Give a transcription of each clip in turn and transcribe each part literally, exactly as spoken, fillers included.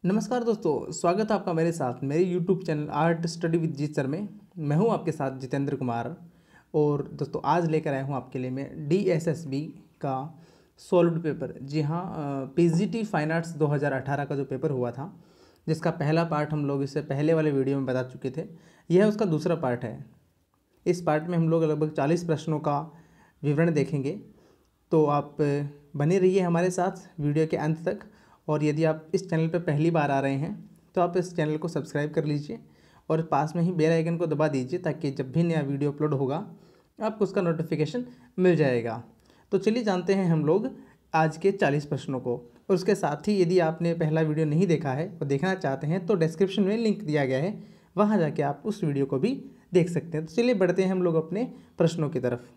नमस्कार दोस्तों, स्वागत है आपका मेरे साथ मेरे YouTube channel art study with Jeet sir में। मैं हूं आपके साथ जितेंद्र कुमार। और दोस्तों आज लेकर आया हूं आपके लिए मैं डी एस एस बी का सॉल्व्ड पेपर। जी हां, पीजीटी फाइन आर्ट्स दो हज़ार अठारह का जो पेपर हुआ था, जिसका पहला पार्ट हम लोग इससे पहले वाले वीडियो में बता चुके थे, यह उसका दूसरा पार्ट है। इस पार्ट में हम लोग लगभग चालीस प्रश्नों का विवरण देखेंगे, तो आप बने रहिए हमारे साथ वीडियो के अंत तक। और यदि आप इस चैनल पर पहली बार आ रहे हैं तो आप इस चैनल को सब्सक्राइब कर लीजिए और पास में ही बेल आइकन को दबा दीजिए, ताकि जब भी नया वीडियो अपलोड होगा आपको उसका नोटिफिकेशन मिल जाएगा। तो चलिए जानते हैं हम लोग आज के चालीस प्रश्नों को। और उसके साथ ही यदि आपने पहला वीडियो नहीं देखा है और देखना चाहते हैं तो डिस्क्रिप्शन में लिंक दिया गया है, वहाँ जाके आप उस वीडियो को भी देख सकते हैं। तो चलिए बढ़ते हैं हम लोग अपने प्रश्नों की तरफ।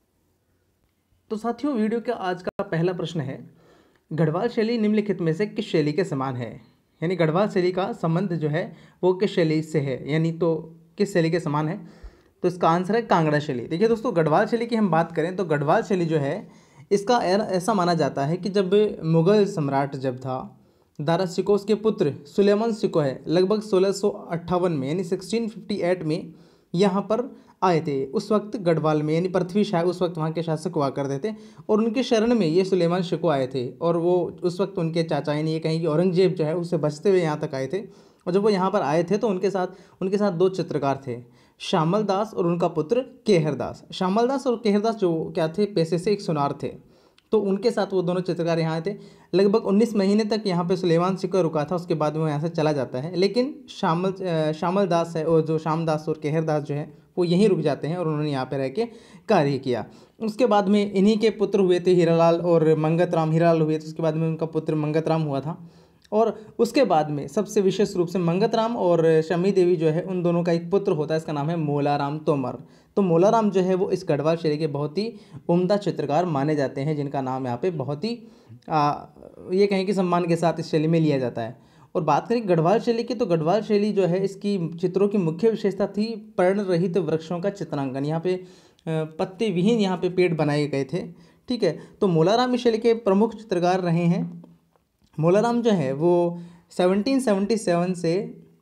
तो साथियों, वीडियो का आज का पहला प्रश्न है, गढ़वाल शैली निम्नलिखित में से किस शैली के समान है? यानी गढ़वाल शैली का संबंध जो है वो किस शैली से है, यानी तो किस शैली के समान है? तो इसका आंसर है कांगड़ा शैली। देखिए दोस्तों, गढ़वाल शैली की हम बात करें तो गढ़वाल शैली जो है इसका ऐसा माना जाता है कि जब मुग़ल सम्राट जब था दारा शिकोह, उसके पुत्र सुलेमान शिकोह है लगभग सोलह सौ अट्ठावन में यानी सोलह सौ अट्ठावन में यहाँ पर आए थे। उस वक्त गढ़वाल में यानी पृथ्वी शाह उस वक्त वहाँ के शासक हुआ करते थे और उनके शरण में ये सुलेमान शिकोह आए थे। और वो उस वक्त उनके चाचा यानी ये कहें कि औरंगजेब जो है उससे बचते हुए यहाँ तक आए थे। और जब वो यहाँ पर आए थे तो उनके साथ उनके साथ दो चित्रकार थे, श्यामल दास और उनका पुत्र केहर दास। श्यामल दास और केहर दास जो क्या थे, पेशे से एक सुनार थे, तो उनके साथ वो दोनों चित्रकार यहाँ आए थे। लगभग उन्नीस महीने तक यहाँ पे सुलेमान शिकोह रुका था, उसके बाद वो यहाँ से चला जाता है। लेकिन श्यामल श्यामल दास है और जो श्याम दास और केहर दास जो है वो यहीं रुक जाते हैं और उन्होंने यहाँ पे रह के कार्य किया। उसके बाद में इन्हीं के पुत्र हुए थे हीरालाल और मंगत राम। हीरालाल हुए थे, उसके बाद में उनका पुत्र मंगत राम हुआ था। और उसके बाद में सबसे विशेष रूप से मंगत राम और शमी देवी जो है उन दोनों का एक पुत्र होता है, इसका नाम है मोलाराम तोमर। तो मोलाराम जो है वो इस गढ़वाल शैली के बहुत ही उम्दा चित्रकार माने जाते हैं, जिनका नाम यहाँ पे बहुत ही आ, ये कहें कि सम्मान के साथ इस शैली में लिया जाता है। और बात करें गढ़वाल शैली की, तो गढ़वाल शैली जो है इसकी चित्रों की मुख्य विशेषता थी पर्ण रहित वृक्षों का चित्रांकन। यहाँ पे पत्ते विहीन यहाँ पे पेड़ बनाए गए थे। ठीक है, तो मोलाराम इस शैली के प्रमुख चित्रकार रहे हैं। मोलाराम जो है वो सत्रह सौ सतहत्तर से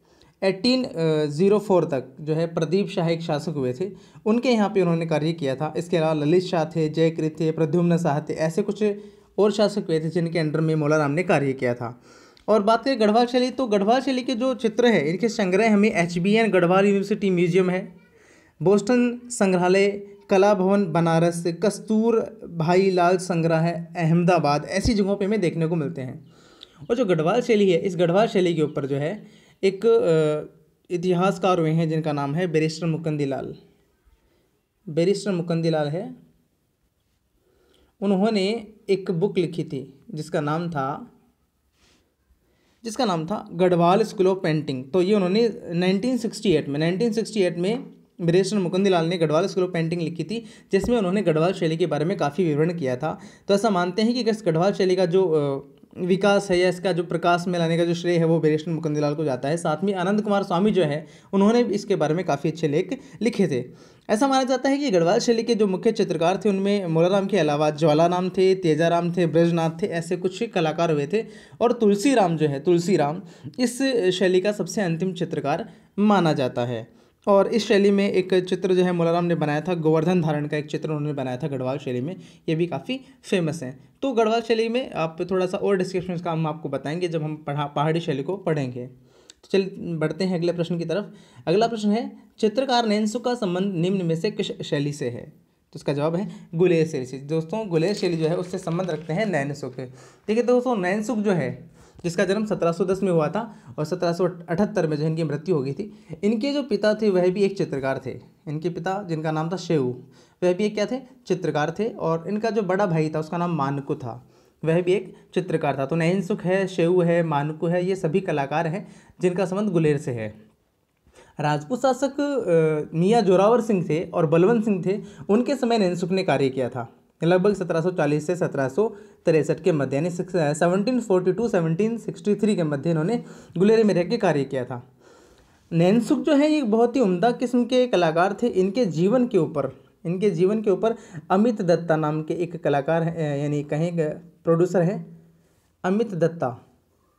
अठारह सौ चार तक जो है प्रदीप शाह एक शासक हुए थे, उनके यहाँ पे उन्होंने कार्य किया था। इसके अलावा ललित शाह थे, जयकृत थे, प्रद्युम्न शाह थे, ऐसे कुछ और शासक हुए थे जिनके अंडर में मोलाराम ने कार्य किया था। और बात करें गढ़वाल शैली, तो गढ़वाल शैली के जो चित्र है इनके संग्रह हमें H B N Garhwal university museum है, बोस्टन संग्रहालय, कला भवन बनारस, कस्तूर भाई लाल संग्रह अहमदाबाद, ऐसी जगहों पे हमें देखने को मिलते हैं। और जो गढ़वाल शैली है, इस गढ़वाल शैली के ऊपर जो है एक इतिहासकार हुए हैं जिनका नाम है बैरिस्टर मुकंदीलाल। बैरिस्टर मुकंदीलाल है, उन्होंने एक बुक लिखी थी जिसका नाम था जिसका नाम था गढ़वाल स्कूल ऑफ पेंटिंग। तो ये उन्होंने उन्नीस सौ अड़सठ में उन्नीस सौ अड़सठ में बैरिस्टर मुकंदीलाल ने गढ़वाल स्कूल ऑफ पेंटिंग लिखी थी, जिसमें उन्होंने गढ़वाल शैली के बारे में काफ़ी विवरण किया था। तो ऐसा मानते हैं कि इस गढ़वाल शैली का जो विकास है या इसका जो प्रकाश में लाने का जो श्रेय है वो बैरिस्टर मुकंदीलाल को जाता है। साथ में आनंद कुमार स्वामी जो है उन्होंने इसके बारे में काफ़ी अच्छे लेख लिखे थे। ऐसा माना जाता है कि गढ़वाल शैली के जो मुख्य चित्रकार थे उनमें मोलाराम के अलावा ज्वालाराम थे, तेजाराम थे, ब्रजनाथ थे, ऐसे कुछ कलाकार हुए थे। और तुलसीराम जो है तुलसीराम इस शैली का सबसे अंतिम चित्रकार माना जाता है। और इस शैली में एक चित्र जो है मोलाराम ने बनाया था, गोवर्धन धारण का एक चित्र उन्होंने बनाया था गढ़वाल शैली में, ये भी काफ़ी फेमस है। तो गढ़वाल शैली में आप थोड़ा सा और डिस्क्रिप्शन का हम आपको बताएंगे जब हम पढ़ा पहाड़ी शैली को पढ़ेंगे। तो चलिए बढ़ते हैं अगले प्रश्न की तरफ। अगला प्रश्न है, चित्रकार नैनसुख का संबंध निम्न में से किस शैली से है? तो इसका जवाब है गुलेर शैली से। दोस्तों गुलेर शैली जो है उससे संबंध रखते हैं नैनसुख। देखिए दोस्तों, नैनसुख जो है जिसका जन्म सत्रह सौ दस में हुआ था और सत्रह सौ अठहत्तर में जो इनकी मृत्यु हो गई थी, इनके जो पिता थे वह भी एक चित्रकार थे। इनके पिता जिनका नाम था शेऊ, वह भी एक क्या थे, चित्रकार थे। और इनका जो बड़ा भाई था उसका नाम मानकू था, वह भी एक चित्रकार था। तो नैनसुख है, शेऊ है, मानकू है, ये सभी कलाकार हैं जिनका संबंध गुलेर से है। राजपूत शासक मियाँ जोरावर सिंह थे और बलवंत सिंह थे, उनके समय नैनसुख ने कार्य किया था लगभग सत्रह सौ चालीस से सत्रह सौ तिरसठ के मध्य, यानी सत्रह सौ बयालीस सत्रह सौ तिरसठ के मध्य इन्होंने गुलेर में रह के कार्य किया था। नैनसुख जो है ये बहुत ही उम्दा किस्म के कलाकार थे। इनके जीवन के ऊपर इनके जीवन के ऊपर अमित दत्ता नाम के एक कलाकार यानी कहें प्रोड्यूसर हैं, अमित दत्ता,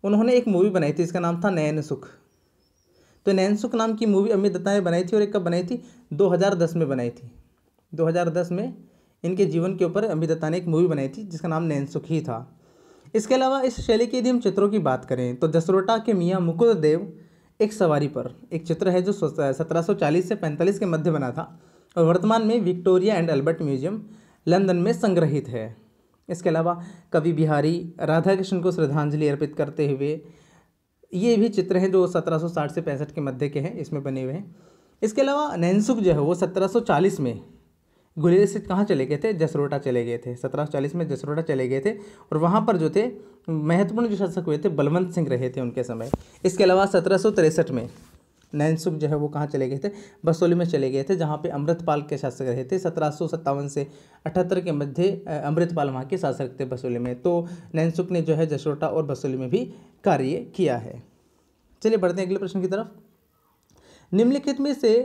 उन्होंने एक मूवी बनाई थी, इसका नाम था नैन सुख। तो नैन सुख नाम की मूवी अमित दत्ता ने बनाई थी और एक कब बनाई थी, दो हज़ार दस में बनाई थी। दो हज़ार दस में इनके जीवन के ऊपर अमित दत्ता ने एक मूवी बनाई थी जिसका नाम नैन सुख ही था। इसके अलावा इस शैली की यदि हम चित्रों की बात करें तो जसरोटा के मियाँ मुकुंद देव एक सवारी पर एक चित्र है जो सत्रह सौ चालीस से पैंतालीस के मध्य बना था और वर्तमान में Victoria and Albert museum London में संग्रहित है। इसके अलावा कवि बिहारी राधा कृष्ण को श्रद्धांजलि अर्पित करते हुए ये भी चित्र हैं जो सत्रह सौ साठ से पैंसठ के मध्य के हैं, इसमें बने हुए हैं। इसके अलावा नैनसुख जो है वो सत्रह सौ चालीस में गुलेरिया से कहाँ चले गए थे, जसरोटा चले गए थे। सत्रह सौ चालीस में जसरोटा चले गए थे और वहाँ पर जो थे महत्वपूर्ण जो शासक हुए थे बलवंत सिंह रहे थे उनके समय। इसके अलावा सत्रह सौ तिरसठ में नैनसुख जो है वो कहाँ चले गए थे, बसोली में चले गए थे जहाँ पे अमृतपाल के शासक रहे थे। सत्रह सौ सत्तावन से अठहत्तर के मध्य अमृतपाल वहाँ के शासक थे बसोली में। तो नैनसुख ने जो है जसरोटा और बसोली में भी कार्य किया है। चलिए बढ़ते हैं अगले प्रश्न की तरफ। निम्नलिखित में से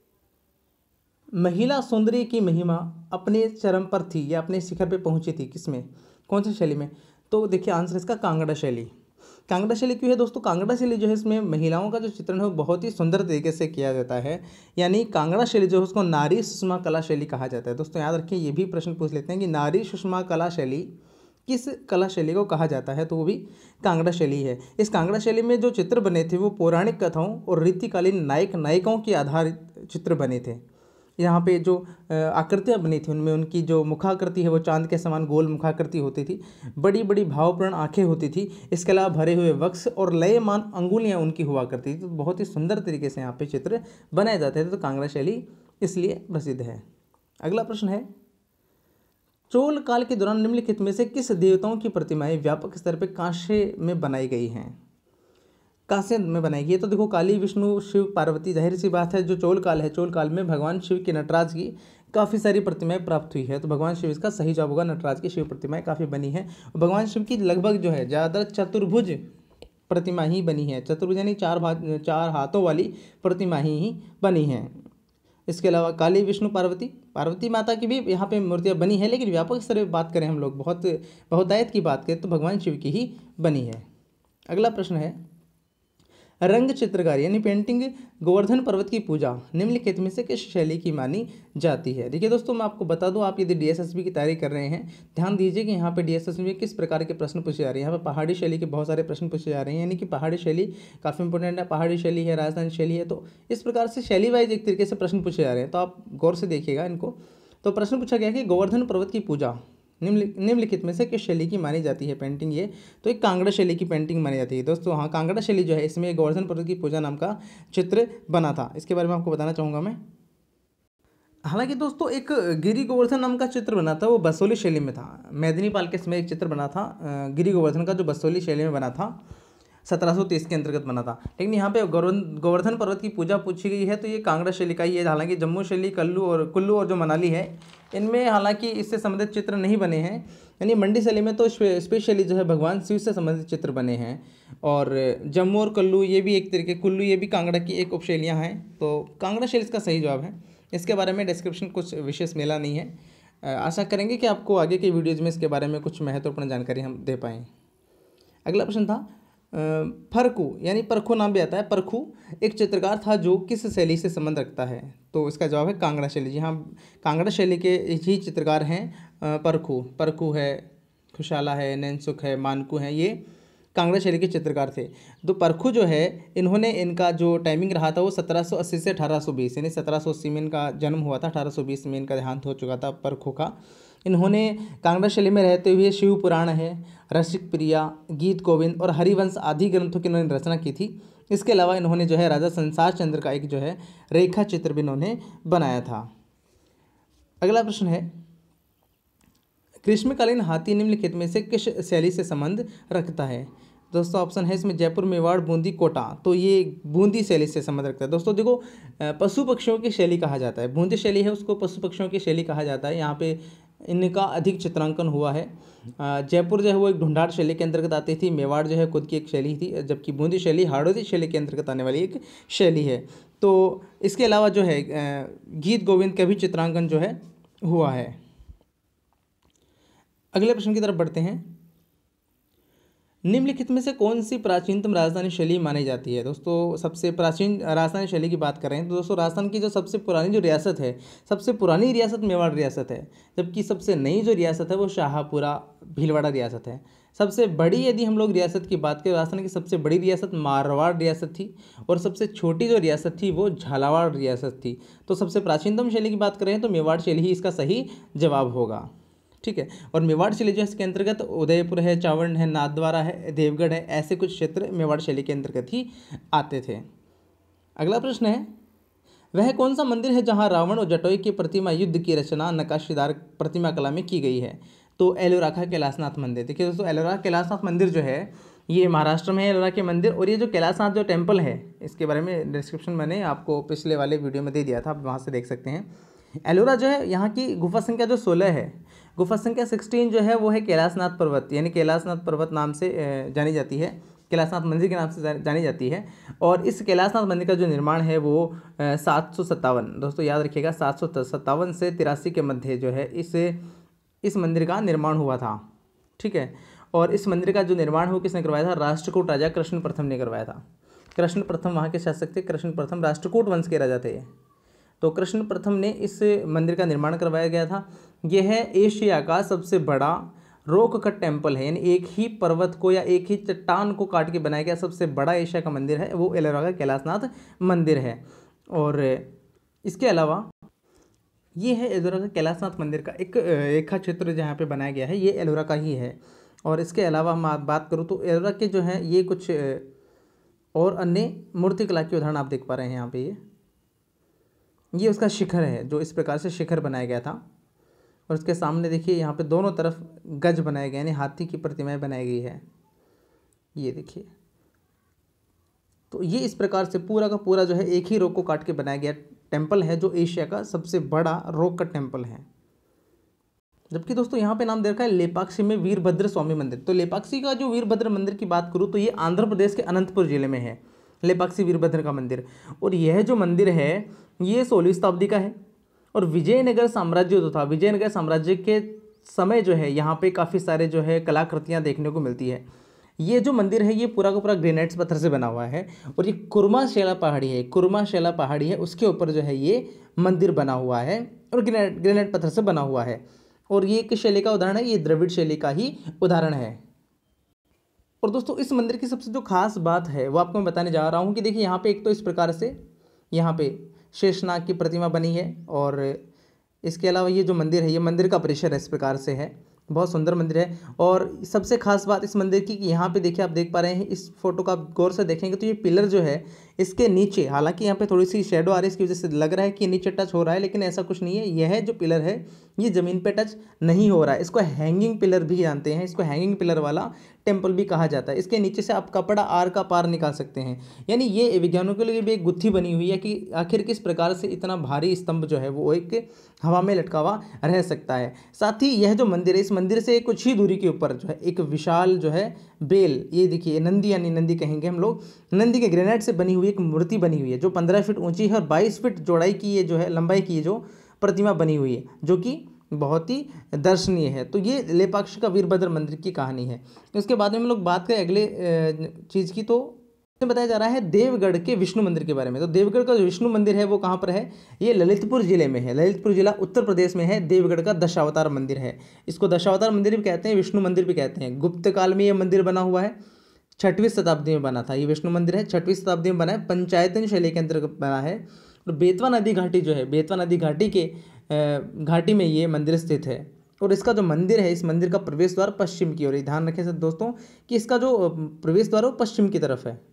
महिला सौंदर्य की महिमा अपने चरम पर थी या अपने शिखर पे पहुंची थी किसमें, कौन सी शैली में? तो देखिए आंसर इसका कांगड़ा शैली। कांगड़ा शैली क्यों है दोस्तों? कांगड़ा शैली जो है इसमें महिलाओं का जो चित्रण है वो बहुत ही सुंदर तरीके से किया जाता है। यानी कांगड़ा शैली जो है उसको नारी सुषमा कला शैली कहा जाता है। दोस्तों याद रखिए, ये भी प्रश्न पूछ लेते हैं कि नारी सुषमा कला शैली किस कला शैली को कहा जाता है, तो वो भी कांगड़ा शैली है। इस कांगड़ा शैली में जो चित्र बने थे वो पौराणिक कथाओं और रीतिकालीन नायक नायिकाओं के आधारित चित्र बने थे। यहाँ पे जो आकृतियाँ बनी थी उनमें उनकी जो मुखाकृति है वो चांद के समान गोल मुखाकृति होती थी, बड़ी बड़ी भावपूर्ण आंखें होती थी। इसके अलावा भरे हुए वक्ष और लयमान अंगुलियाँ उनकी हुआ करती थी। तो बहुत ही सुंदर तरीके से यहाँ पे चित्र बनाए जाते थे। तो कांगड़ा शैली इसलिए प्रसिद्ध है। अगला प्रश्न है, चोल काल के दौरान निम्नलिखित में से किस देवताओं की प्रतिमाएं व्यापक स्तर पर कांस्य में बनाई गई हैं? कांस्य में बनाई गई है तो देखो काली, विष्णु, शिव, पार्वती। जाहिर सी बात है जो चोल काल है, चोल काल में भगवान शिव की, नटराज की काफ़ी सारी प्रतिमाएं प्राप्त हुई है। तो भगवान शिव इसका सही जवाब होगा। नटराज की शिव प्रतिमाएं काफ़ी बनी हैं। भगवान शिव की लगभग जो है ज़्यादातर चतुर्भुज प्रतिमा ही बनी है। चतुर्भुज यानी चार भाग चार हाथों वाली प्रतिमा ही बनी हैं। इसके अलावा काली, विष्णु, पार्वती, पार्वती माता की भी यहाँ पे मूर्तियाँ बनी है, लेकिन व्यापक स्तर पर बात करें हम लोग बहुत बहुतायत की बात करें तो भगवान शिव की ही बनी है। अगला प्रश्न है, रंग चित्रकारी यानी पेंटिंग गोवर्धन पर्वत की पूजा निम्नलिखित में से किस शैली की मानी जाती है? देखिए दोस्तों मैं आपको बता दूं, आप यदि डीएसएसबी की तैयारी कर रहे हैं ध्यान दीजिए कि यहाँ पे डीएसएसबी में किस प्रकार के प्रश्न पूछे जा रहे हैं। यहाँ पे पहाड़ी शैली के बहुत सारे प्रश्न पूछे जा रहे हैं, यानी कि पहाड़ी शैली काफ़ी इंपॉर्टेंट है। पहाड़ी शैली है, राजस्थानी शैली है, तो इस प्रकार से शैली वाइज एक तरीके से प्रश्न पूछे जा रहे हैं, तो आप गौर से देखिएगा इनको। तो प्रश्न पूछा गया कि गोवर्धन पर्वत की पूजा निम्नलिखित में से किस शैली की मानी जाती है पेंटिंग? ये तो एक कांगड़ा शैली की पेंटिंग मानी जाती है दोस्तों। हाँ, कांगड़ा शैली जो है इसमें गोवर्धन पर्वत की पूजा नाम का चित्र बना था। इसके बारे में आपको बताना चाहूँगा मैं। हालांकि दोस्तों एक गिरी गोवर्धन नाम का चित्र बना था, वो बसोली शैली में था। मेदिनीपाल के समय एक चित्र बना था गिरी गोवर्धन का जो बसोली शैली में बना था, सत्रह सौ तीस के अंतर्गत बना था। लेकिन यहाँ पे गोवर्धन पर्वत की पूजा पूछी गई है तो ये कांगड़ा शैली का ही है। हालांकि जम्मू शैली, कल्लू और कुल्लू और जो मनाली है इनमें हालांकि इससे संबंधित चित्र नहीं बने हैं। यानी मंडी शैली में तो स्पेशली जो है भगवान शिव से संबंधित चित्र बने हैं। और जम्मू और कल्लू ये भी एक तरीके, कुल्लू ये भी कांगड़ा की एक उपशैलियाँ हैं। तो कांगड़ा शैली इसका सही जवाब है। इसके बारे में डिस्क्रिप्शन कुछ विशेष मिला नहीं है। आशा करेंगे कि आपको आगे के वीडियोज़ में इसके बारे में कुछ महत्वपूर्ण जानकारी हम दे पाएँ। अगला प्रश्न था, फरकू यानी परखू नाम भी आता है। परखू एक चित्रकार था जो किस शैली से संबंध रखता है? तो इसका जवाब है कांगड़ा शैली। जी हाँ, कांगड़ा शैली के ही चित्रकार हैं परखू। परखू है, खुशाला है, नैनसुख है, मानकू है, ये कांगड़ा शैली के चित्रकार थे। तो परखू जो है इन्होंने, इनका जो टाइमिंग रहा था वो सत्रह सौ अस्सी से अठारह सौ बीस, यानी सत्रह सौ अस्सी में इनका जन्म हुआ था, अठारह सौ बीस में इनका देहांत हो चुका था परखू का। इन्होंने कांगड़ा शैली में रहते हुए शिव पुराण है, रसिक प्रिया, गीत गोविंद और हरिवंश आदि ग्रंथों की इन्होंने रचना की थी। इसके अलावा इन्होंने जो है राजा संसार चंद्र का एक जो है रेखा चित्र भी इन्होंने बनाया था। अगला प्रश्न है, ग्रीष्मकालीन हाथी निम्नलिखित में से किस शैली से संबंध रखता है? दोस्तों ऑप्शन है इसमें जयपुर, मेवाड़, बूंदी, कोटा। तो ये बूंदी शैली से संबंध रखता है। दोस्तों देखो पशु पक्षियों की शैली कहा जाता है, बूंदी शैली है उसको पशु पक्षियों की शैली कहा जाता है। यहाँ पे इनका अधिक चित्रांकन हुआ है। जयपुर जो है वो एक ढूंढाड़ शैली के अंतर्गत आती थी, मेवाड़ जो है खुद की एक शैली थी, जबकि बूंदी शैली हाड़ौती शैली के अंतर्गत आने वाली एक शैली है। तो इसके अलावा जो है गीत गोविंद का भी चित्रांकन जो है हुआ है। अगले प्रश्न की तरफ बढ़ते हैं। निम्नलिखित में से कौन सी प्राचीनतम राजधानी शैली मानी जाती है? दोस्तों सबसे प्राचीन राजधानी शैली की बात कर रहे हैं तो दोस्तों राजस्थान की जो सबसे पुरानी जो रियासत है, सबसे पुरानी रियासत मेवाड़ रियासत है, जबकि सबसे नई जो रियासत है वो शाहपुरा भीलवाड़ा रियासत है। सबसे बड़ी यदि हम लोग रियासत की बात करें, राजस्थान की सबसे बड़ी रियासत मारवाड़ रियासत थी और सबसे छोटी जो रियासत थी वो झालावाड़ रियासत थी। तो सबसे प्राचीनतम शैली की बात करें तो मेवाड़ शैली ही इसका सही जवाब होगा। ठीक है, और मेवाड़ शैली जो है इसके अंतर्गत उदयपुर है, चावंड है, नाथद्वारा है, देवगढ़ है, ऐसे कुछ क्षेत्र मेवाड़ शैली के अंतर्गत ही आते थे। अगला प्रश्न है, वह कौन सा मंदिर है जहां रावण और जटोई की प्रतिमा युद्ध की रचना नक्काशीदार प्रतिमा कला में की गई है? तो एलोरा का कैलाशनाथ मंदिर। देखिए दोस्तों, एलोरा कैलाशनाथ मंदिर जो है ये महाराष्ट्र में है, एलोरा के मंदिर। और ये जो कैलाशनाथ जो टेम्पल है इसके बारे में डिस्क्रिप्शन मैंने आपको पिछले वाले वीडियो में दे दिया था, आप वहाँ से देख सकते हैं। एलोरा जो है यहाँ की गुफा संख्या जो सोलह है, गुफा संख्या सोलह जो है वो है कैलाशनाथ पर्वत, यानी कैलाशनाथ पर्वत नाम से जानी जाती है, कैलाशनाथ मंदिर के नाम से जानी जाती है। और इस कैलाशनाथ मंदिर का जो निर्माण है वो सात सौ सत्तावन, दोस्तों याद रखिएगा, सात सौ सत्तावन से तिरासी के मध्य जो है इस इस मंदिर का निर्माण हुआ था। ठीक है, और इस मंदिर का जो निर्माण हो किसने करवाया था? राष्ट्रकूट राजा कृष्ण प्रथम ने करवाया था। कृष्ण प्रथम वहाँ के शासक थे, कृष्ण प्रथम राष्ट्रकूट वंश के राजा थे। तो कृष्ण प्रथम ने इस मंदिर का निर्माण करवाया गया था। यह है एशिया का सबसे बड़ा रॉक कट टेम्पल है, यानी एक ही पर्वत को या एक ही चट्टान को काट के बनाया गया सबसे बड़ा एशिया का मंदिर है वो एलोरा का कैलाशनाथ मंदिर है। और इसके अलावा ये है एलोरा का कैलाशनाथ मंदिर का एक रेखा चित्र जहाँ पे बनाया गया है, ये एलोरा का ही है। और इसके अलावा हम बात करूँ तो एलोरा के जो हैं ये कुछ और अन्य मूर्तिकला के उदाहरण आप देख पा रहे हैं यहाँ पे। ये ये उसका शिखर है, जो इस प्रकार से शिखर बनाया गया था। और उसके सामने देखिए यहाँ पे दोनों तरफ गज बनाए गए, यानी हाथी की प्रतिमाएं बनाई गई है, ये देखिए। तो ये इस प्रकार से पूरा का पूरा जो है एक ही रॉक को काट के बनाया गया टेम्पल है, जो एशिया का सबसे बड़ा रॉक का टेम्पल है। जबकि दोस्तों यहाँ पे नाम दे रखा है लेपाक्षी में वीरभद्र स्वामी मंदिर। तो लेपाक्षी का जो वीरभद्र मंदिर की बात करूँ तो ये आंध्र प्रदेश के अनंतपुर जिले में है, लेपाक्षी वीरभद्र का मंदिर। और यह जो मंदिर है ये सोलहवीं शताब्दी का है। और विजयनगर साम्राज्य जो था, विजयनगर साम्राज्य के समय जो है यहाँ पे काफ़ी सारे जो है कलाकृतियाँ देखने को मिलती है। ये जो मंदिर है ये पूरा का पूरा ग्रेनाइट्स पत्थर से बना हुआ है। और ये कुरमा शैला पहाड़ी है, कुरमा शैला पहाड़ी है, उसके ऊपर जो है ये मंदिर बना हुआ है और ग्रेनाइट ग्रेनाइट पत्थर से बना हुआ है। और ये किस शैली का उदाहरण है? ये द्रविड़ शैली का ही उदाहरण है। और दोस्तों इस मंदिर की सबसे जो खास बात है वो आपको मैं बताने जा रहा हूँ कि देखिए यहाँ पे एक तो इस प्रकार से यहाँ पे शेषनाग की प्रतिमा बनी है। और इसके अलावा ये जो मंदिर है ये मंदिर का परिसर इस प्रकार से है, बहुत सुंदर मंदिर है। और सबसे खास बात इस मंदिर की कि यहाँ पे देखिए, आप देख पा रहे हैं इस फोटो का आप गौर से देखेंगे तो ये पिलर जो है इसके नीचे, हालांकि यहाँ पे थोड़ी सी शेडो आ रही है इसकी वजह से लग रहा है कि नीचे टच हो रहा है, लेकिन ऐसा कुछ नहीं है। यह जो पिलर है ये ज़मीन पे टच नहीं हो रहा है। इसको हैंगिंग पिलर भी जानते हैं, इसको हैंगिंग पिलर वाला टेम्पल भी कहा जाता है। इसके नीचे से आप कपड़ा आर का पार निकाल सकते हैं, यानी ये विज्ञानियों के लिए भी एक गुत्थी बनी हुई है कि आखिर किस प्रकार से इतना भारी स्तंभ जो है वो एक हवा में लटका हुआ रह सकता है। साथ ही यह जो मंदिर है, इस मंदिर से कुछ ही दूरी के ऊपर जो है एक विशाल जो है बेल, ये देखिए नंदी, यानी नंदी कहेंगे हम लोग, नंदी के ग्रेनाइट से बनी हुई एक मूर्ति बनी हुई है जो पंद्रह फीट ऊंची है और बाईस फीट चौड़ाई की ये जो है लंबाई की ये जो प्रतिमा बनी हुई है, जो कि बहुत ही दर्शनीय है। तो ये लेपाक्षी का वीरभद्र मंदिर की कहानी है। उसके बाद में हम लोग बात करें अगले चीज़ की, तो बताया जा रहा है देवगढ़ के विष्णु मंदिर के बारे में। तो देवगढ़ का जो विष्णु मंदिर है वो कहाँ पर है? ये ललितपुर जिले में है, ललितपुर जिला उत्तर प्रदेश में है। देवगढ़ का दशावतार मंदिर है, इसको दशावतार मंदिर भी कहते हैं, विष्णु मंदिर भी कहते हैं। गुप्त काल में ये मंदिर बना हुआ है, छठवीं शताब्दी में बना था ये विष्णु मंदिर है, छठवीं शताब्दी में बना है, पंचायतन शैली के अंतर्गत बना है। और बेतवा नदी घाटी जो है, बेतवा नदी घाटी के घाटी में ये मंदिर स्थित है। और इसका जो मंदिर है, इस मंदिर का प्रवेश द्वार पश्चिम की ओर, ध्यान रखें सब दोस्तों कि इसका जो प्रवेश द्वार है वो पश्चिम की तरफ है।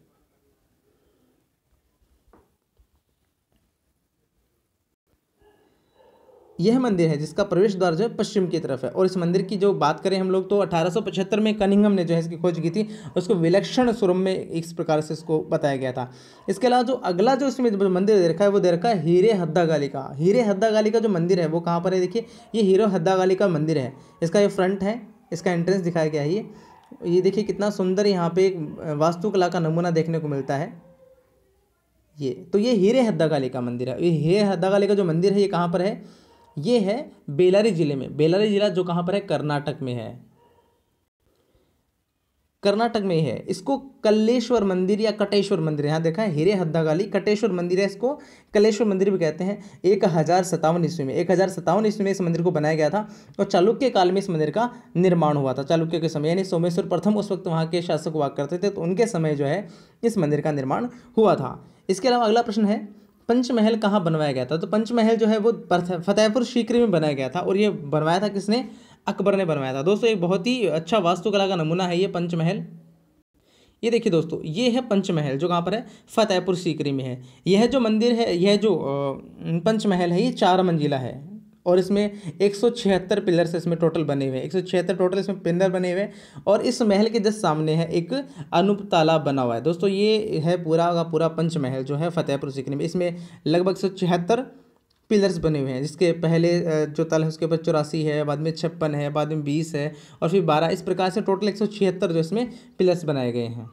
यह मंदिर है जिसका प्रवेश द्वार जो है पश्चिम की तरफ है। और इस मंदिर की जो बात करें हम लोग तो अठारह सौ पचहत्तर में कनिंघम ने जो है इसकी खोज की थी, उसको विलक्षण स्वरूप में इस प्रकार से इसको बताया गया था। इसके अलावा जो अगला जो इसमें मंदिर दे रखा है वो दे रखा है हीरे हद्दागाली का। हीरे हद्दागाली का जो मंदिर है वो कहाँ पर है? देखिए ये हीरे हद्दागाली का मंदिर है, इसका ये फ्रंट है, इसका एंट्रेंस दिखाया गया है। ये ये देखिए कितना सुंदर यहाँ पे एक वास्तुकला का नमूना देखने को मिलता है। ये तो ये हीरे हद्दागाली का मंदिर है। ये हीरे हद्दागाली का जो मंदिर है ये कहाँ पर है? ये है बेल्लारी जिले में। बेल्लारी जिला जो कहाँ पर है? कर्नाटक में है। कर्नाटक में ही है। इसको कल्लेश्वर मंदिर या कटेश्वर मंदिर, यहाँ देखा है हीरे हद्दागाली कटेश्वर मंदिर है, इसको कल्लेश्वर मंदिर भी कहते हैं। एक हज़ार सत्तावन ईस्वी में एक हज़ार सत्तावन ईस्वी में इस मंदिर को बनाया गया था और चालुक्य काल में इस मंदिर का निर्माण हुआ था। चालुक्य के समय यानी सोमेश्वर प्रथम उस वक्त वहाँ के शासक हुआ करते थे, तो उनके समय जो है इस मंदिर का निर्माण हुआ था। इसके अलावा अगला प्रश्न है पंचमहल कहाँ बनवाया गया था? तो पंचमहल जो है वो फतेहपुर सीकरी में बनाया गया था और ये बनवाया था किसने? अकबर ने बनवाया था। दोस्तों एक बहुत ही अच्छा वास्तुकला का नमूना है ये पंचमहल। ये देखिए दोस्तों, ये है पंचमहल जो कहाँ पर है? फतेहपुर सीकरी में है। यह जो मंदिर है, यह जो पंचमहल है, ये चार मंजिला है और इसमें एक सौ छिहत्तर पिलर्स इसमें टोटल बने हुए हैं। एक सौ छिहत्तर टोटल इसमें पिलर बने हुए हैं और इस महल के जस्ट सामने है एक अनूप तालाब बना हुआ है। दोस्तों ये है पूरा का पूरा पंचमहल जो है फतेहपुर सीकरी में। इसमें लगभग एक सौ छिहत्तर पिलर्स बने हुए हैं, जिसके पहले जो तल है उसके ऊपर चौरासी है, बाद में छप्पन है, बाद में बीस है और फिर बारह। इस प्रकार से टोटल एक सौ छिहत्तर जो इसमें पिलर्स बनाए गए हैं।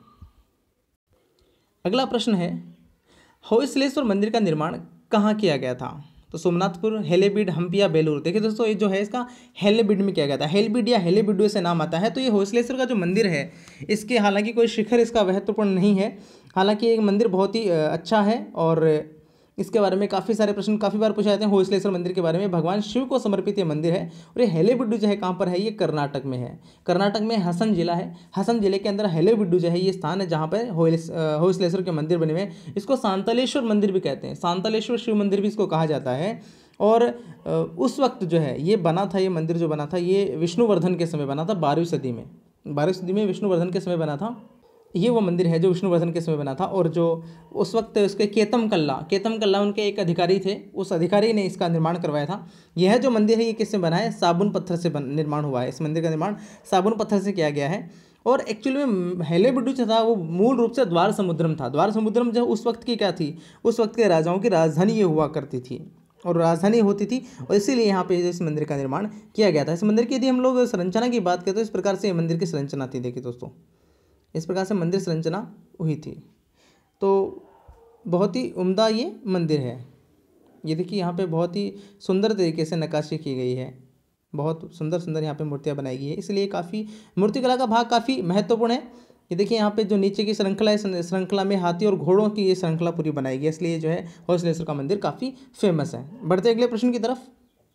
अगला प्रश्न है होयसलेश्वर मंदिर का निर्माण कहाँ किया गया था? तो सोमनाथपुर, हेलेबीड, हम्पिया, बेलूर। देखिए दोस्तों, ये जो है इसका हेलेबीड में किया गया था। हेलेबीड या हेलेबीडू से नाम आता है। तो ये होयसलेश्वर का जो मंदिर है, इसके हालांकि कोई शिखर इसका महत्वपूर्ण नहीं है, हालांकि एक मंदिर बहुत ही अच्छा है और इसके बारे में काफ़ी सारे प्रश्न काफ़ी बार पूछे जाते हैं। होयसलेश्वर मंदिर के बारे में भगवान शिव को समर्पित ये मंदिर है और ये हेलेबीडू जो है कहाँ पर है? ये कर्नाटक में है। कर्नाटक में हसन जिला है। हसन जिले के अंदर हेलेबीडू जो है ये स्थान है जहाँ पर होयसलेश्वर के मंदिर बने हुए हैं। इसको सांतलेश्वर मंदिर भी कहते हैं, सांतलेश्वर शिव मंदिर भी इसको कहा जाता है। और उस वक्त जो है ये बना था, ये मंदिर जो बना था ये विष्णुवर्धन के समय बना था, बारहवीं सदी में बारहवीं सदी में विष्णुवर्धन के समय बना था। ये वो मंदिर है जो विष्णुवर्धन के समय बना था और जो उस वक्त उसके केतम कल्ला केतम कल्ला उनके एक अधिकारी थे, उस अधिकारी ने इसका निर्माण करवाया था। यह जो मंदिर है ये किससे बना है? साबुन पत्थर से निर्माण हुआ है। इस मंदिर का निर्माण साबुन पत्थर से किया गया है। और एक्चुअली में हेलेबीडू जो था वो मूल रूप से द्वार समुद्रम था। द्वार समुद्रम जो उस वक्त की क्या थी? उस वक्त के राजाओं की राजधानी ये हुआ करती थी और राजधानी होती थी और इसीलिए यहाँ पे इस मंदिर का निर्माण किया गया था। इस मंदिर की यदि हम लोग संरचना की बात करें तो इस प्रकार से मंदिर की संरचना थी। देखिए दोस्तों, इस प्रकार से मंदिर संरचना हुई थी। तो बहुत ही उम्दा ये मंदिर है। ये देखिए यहाँ पे बहुत ही सुंदर तरीके से नक्काशी की गई है, बहुत सुंदर सुंदर यहाँ पे मूर्तियाँ बनाई गई है, इसलिए काफ़ी मूर्तिकला का भाग काफ़ी महत्वपूर्ण है। ये देखिए यहाँ पे जो नीचे की श्रृंखला है, श्रृंखला में हाथी और घोड़ों की ये श्रृंखला पूरी बनाई गई है, इसलिए जो है होयसलेश्वर का मंदिर काफ़ी फेमस है। बढ़ते अगले प्रश्न की तरफ।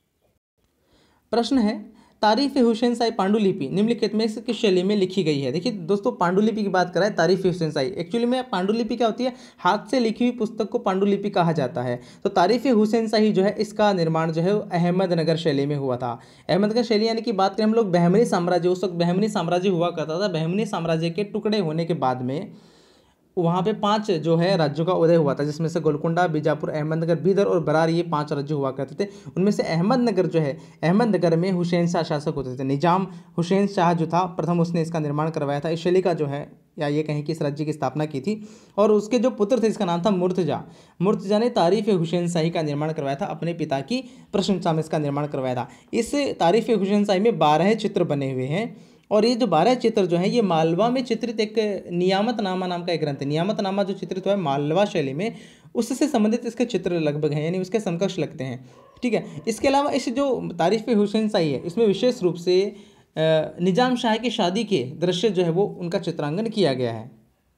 प्रश्न है तारीफ हुसैन शाही पांडुलिपि निम्नलिखित में से किस शैली में लिखी गई है? देखिए दोस्तों, पांडुलिपि की बात कराए तारीफ हुसैन शाही, एक्चुअली में पांडुलिपि क्या होती है? हाथ से लिखी हुई पुस्तक को पांडुलिपि कहा जाता है। तो तारीफ हुसैन शाही जो है इसका निर्माण जो है अहमदनगर शैली में हुआ था। अहमदनगर शैली यानी कि बात करें हम लोग बहमनी साम्राज्य, उस वक्त बहमनी साम्राज्य हुआ करता था। बहमनी साम्राज्य के टुकड़े होने के बाद में वहाँ पे पांच जो है राज्यों का उदय हुआ था, जिसमें से गोलकुंडा, बीजापुर, अहमदनगर, बीदर और बरार, ये पांच राज्य हुआ करते थे। उनमें से अहमदनगर जो है, अहमदनगर में हुसैन शाह शासक होते थे। निजाम हुसैन शाह जो था प्रथम, उसने इसका निर्माण करवाया था। इस शैली का जो है या ये कहें कि इस राज्य की स्थापना की थी और उसके जो पुत्र थे इसका नाम था मुर्तजा। मुर्तजा ने तारीफ हुसैन शाही का निर्माण करवाया था, अपने पिता की प्रशंसा में इसका निर्माण करवाया था। इस तारीफ हुसैन शाही में बारह चित्र बने हुए हैं और ये जो बारह चित्र जो है ये मालवा में चित्रित एक नियामतनामा नाम का एक ग्रंथ है। नियामतनामा जो चित्रित हुआ है मालवा शैली में, उससे संबंधित इसके चित्र लगभग हैं, यानी उसके समकक्ष लगते हैं। ठीक है, इसके अलावा इस जो तारीफ हुसैन शाही है इसमें विशेष रूप से निजाम शाह की शादी के दृश्य जो है वो उनका चित्रांकन किया गया है।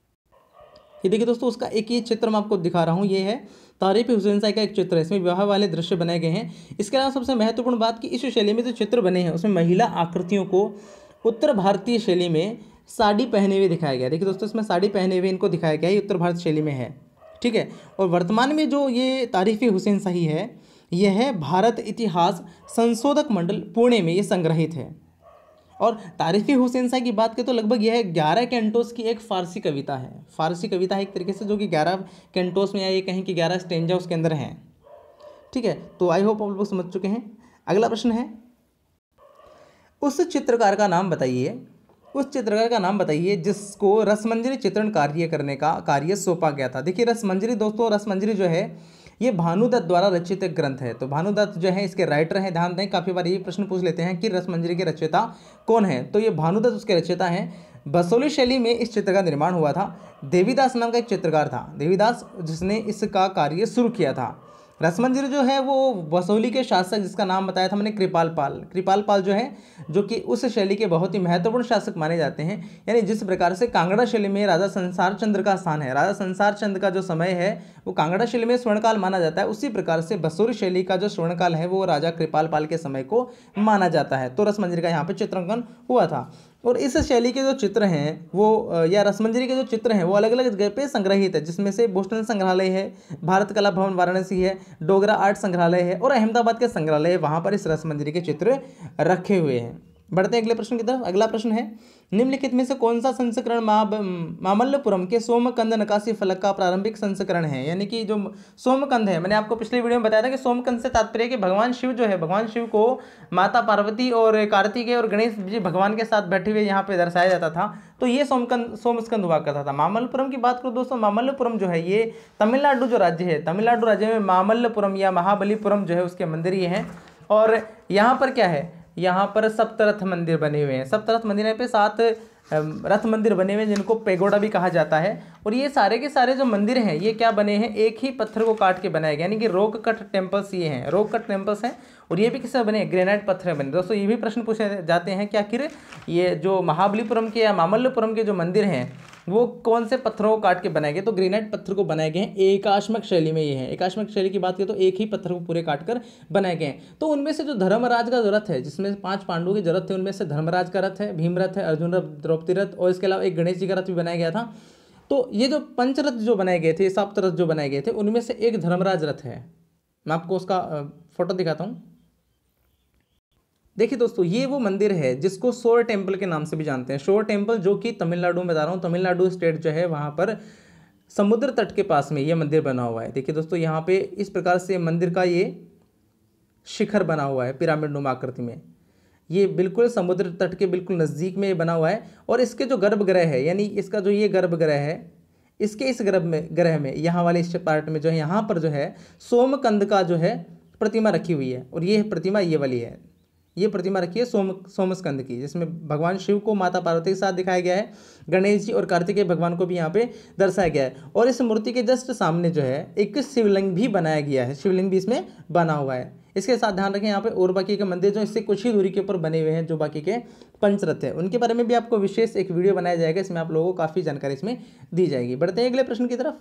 ये देखिए दोस्तों, उसका एक ये चित्र मैं आपको दिखा रहा हूँ, ये है तारीफ हुसैन शाही का एक चित्र है, इसमें विवाह वाले दृश्य बनाए गए हैं। इसके अलावा सबसे महत्वपूर्ण बात कि इस शैली में जो चित्र बने हैं उसमें महिला आकृतियों को उत्तर भारतीय शैली में साड़ी पहने हुए दिखाया गया। देखिए दोस्तों, इसमें साड़ी पहने हुए इनको दिखाया गया है, उत्तर भारत शैली में है। ठीक है, और वर्तमान में जो ये तारीफ हुसैन शाही है यह है भारत इतिहास संशोधक मंडल पुणे में ये संग्रहित है। और तारीफ हुसैन शाही की बात करें तो लगभग यह ग्यारह कैंटोस की एक फारसी कविता है। फारसी कविता है एक तरीके से, जो कि ग्यारह कैंटोस में या ये कहें कि ग्यारह स्टेंजा उसके अंदर हैं। ठीक है, तो आई होप आप लोग समझ चुके हैं। अगला प्रश्न है उस चित्रकार का नाम बताइए उस चित्रकार का नाम बताइए जिसको रसमंजरी चित्रण कार्य करने का कार्य सौंपा गया था। देखिए रसमंजरी दोस्तों, रसमंजरी जो है ये भानुदत्त द्वारा रचित एक ग्रंथ है। तो भानुदत्त जो है इसके राइटर हैं। ध्यान दें, काफ़ी बार ये प्रश्न पूछ लेते हैं कि रसमंजरी के रचयिता कौन है, तो ये भानुदत्त उसके रचयिता हैं। बसोली शैली में इस चित्र का निर्माण हुआ था। देवीदास नाम का एक चित्रकार था, देवीदास, जिसने इसका कार्य शुरू किया था। रसमंदिर जो है वो बसोली के शासक, जिसका नाम बताया था मैंने, कृपाल पाल। कृपाल पाल जो है जो कि उस शैली के बहुत ही महत्वपूर्ण शासक माने जाते हैं। यानी जिस प्रकार से कांगड़ा शैली में राजा संसार चंद्र का स्थान है, राजा संसार चंद्र का जो समय है वो कांगड़ा शैली में स्वर्णकाल माना जाता है, उसी प्रकार से बसोली शैली का जो स्वर्णकाल है वो राजा कृपाल पाल के समय को माना जाता है। तो रसमंदिर का यहाँ पे चित्रांकन हुआ था। और इस शैली के जो चित्र हैं वो या रसमंजरी के जो चित्र हैं वो अलग अलग जगह पे संग्रहित है, जिसमें से बोस्टन संग्रहालय है, भारत कला भवन वाराणसी है, डोगरा आर्ट संग्रहालय है और अहमदाबाद के संग्रहालय है, वहाँ पर इस रसमंजरी के चित्र रखे हुए हैं। बढ़ते हैं अगले प्रश्न की तरफ। अगला प्रश्न है, निम्नलिखित में से कौन सा संस्करण मामल्लपुरम के सोमकंद नकाशी फलक का प्रारंभिक संस्करण है? यानी कि जो सोमकंद है, मैंने आपको पिछली वीडियो में बताया था कि सोमकंद से तात्पर्य कि भगवान शिव जो है, भगवान शिव को माता पार्वती और कार्तिकेय और गणेश जी भगवान के साथ बैठे हुए यहाँ पे दर्शाया जाता था। तो ये सोमकंद सोमस्कंद हुआ करता था। मामल्लपुरम की बात करूँ दोस्तों, मामल्लपुरम जो है ये तमिलनाडु जो राज्य है, तमिलनाडु राज्य में मामल्लपुरम या महाबलीपुरम जो है उसके मंदिर ये हैं। और यहाँ पर क्या है, यहाँ पर सप्तरथ मंदिर बने हुए हैं। सप्तरथ मंदिर पे सात रथ मंदिर बने हुए हैं जिनको पेगोडा भी कहा जाता है। और ये सारे के सारे जो मंदिर हैं ये क्या बने हैं, एक ही पत्थर को काट के बनाए गए, यानी कि रॉक कट टेम्पल्स ये हैं, रॉक कट टेम्पल्स हैं। और ये भी किससे बने, ग्रेनाइट पत्थर बने। दोस्तों ये भी प्रश्न पूछे जाते हैं कि आखिर ये जो महाबलीपुरम के या मामल्लपुरम के जो मंदिर हैं वो कौन से पत्थरों को काट के बनाए गए, तो ग्रेनाइट पत्थर को बनाए गए हैं। एकाश्मक शैली में ये है, एकाश्मक शैली की बात करें तो एक ही पत्थर को पूरे काट कर बनाए गए हैं। तो उनमें से जो धर्मराज का जो रथ है, जिसमें पांच पांडवों की जरूरत थे, उनमें से धर्मराज का रथ है, भीम रथ है, अर्जुन रथ, द्रौपदी रथ और इसके अलावा एक गणेश जी का रथ भी बनाया गया था। तो ये जो पंचरथ जो बनाए गए थे, सप्त रथ जो बनाए गए थे, उनमें से एक धर्मराज रथ है। मैं आपको उसका फोटो दिखाता हूँ। देखिए दोस्तों, ये वो मंदिर है जिसको शोर टेम्पल के नाम से भी जानते हैं। शोर टेम्पल जो कि तमिलनाडु में बता रहा हूँ, तमिलनाडु स्टेट जो है वहाँ पर समुद्र तट के पास में ये मंदिर बना हुआ है। देखिए दोस्तों, यहाँ पे इस प्रकार से मंदिर का ये शिखर बना हुआ है पिरामिड नुमा आकृति में। ये बिल्कुल समुद्र तट के बिल्कुल नज़दीक में बना हुआ है। और इसके जो गर्भगृह है, यानी इसका जो ये गर्भगृह है, इसके इस गर्भ में ग्रह में यहाँ वाले इस पार्ट में जो है, यहाँ पर जो है सोमकंद का जो है प्रतिमा रखी हुई है। और ये प्रतिमा ये वाली है, ये प्रतिमा रखी है सोम सोमस्कंद की, जिसमें भगवान शिव को माता पार्वती के साथ दिखाया गया है, गणेश जी और कार्तिकेय भगवान को भी यहाँ पे दर्शाया गया है। और इस मूर्ति के जस्ट सामने जो है एक शिवलिंग भी बनाया गया है, शिवलिंग भी इसमें बना हुआ है। इसके साथ ध्यान रखें यहाँ पे और बाकी के मंदिर जो इससे कुछ ही दूरी के ऊपर बने हुए हैं, जो बाकी के पंचरथ है, उनके बारे में भी आपको विशेष एक वीडियो बनाया जाएगा, इसमें आप लोगों को काफ़ी जानकारी इसमें दी जाएगी। बढ़ते हैं अगले प्रश्न की तरफ।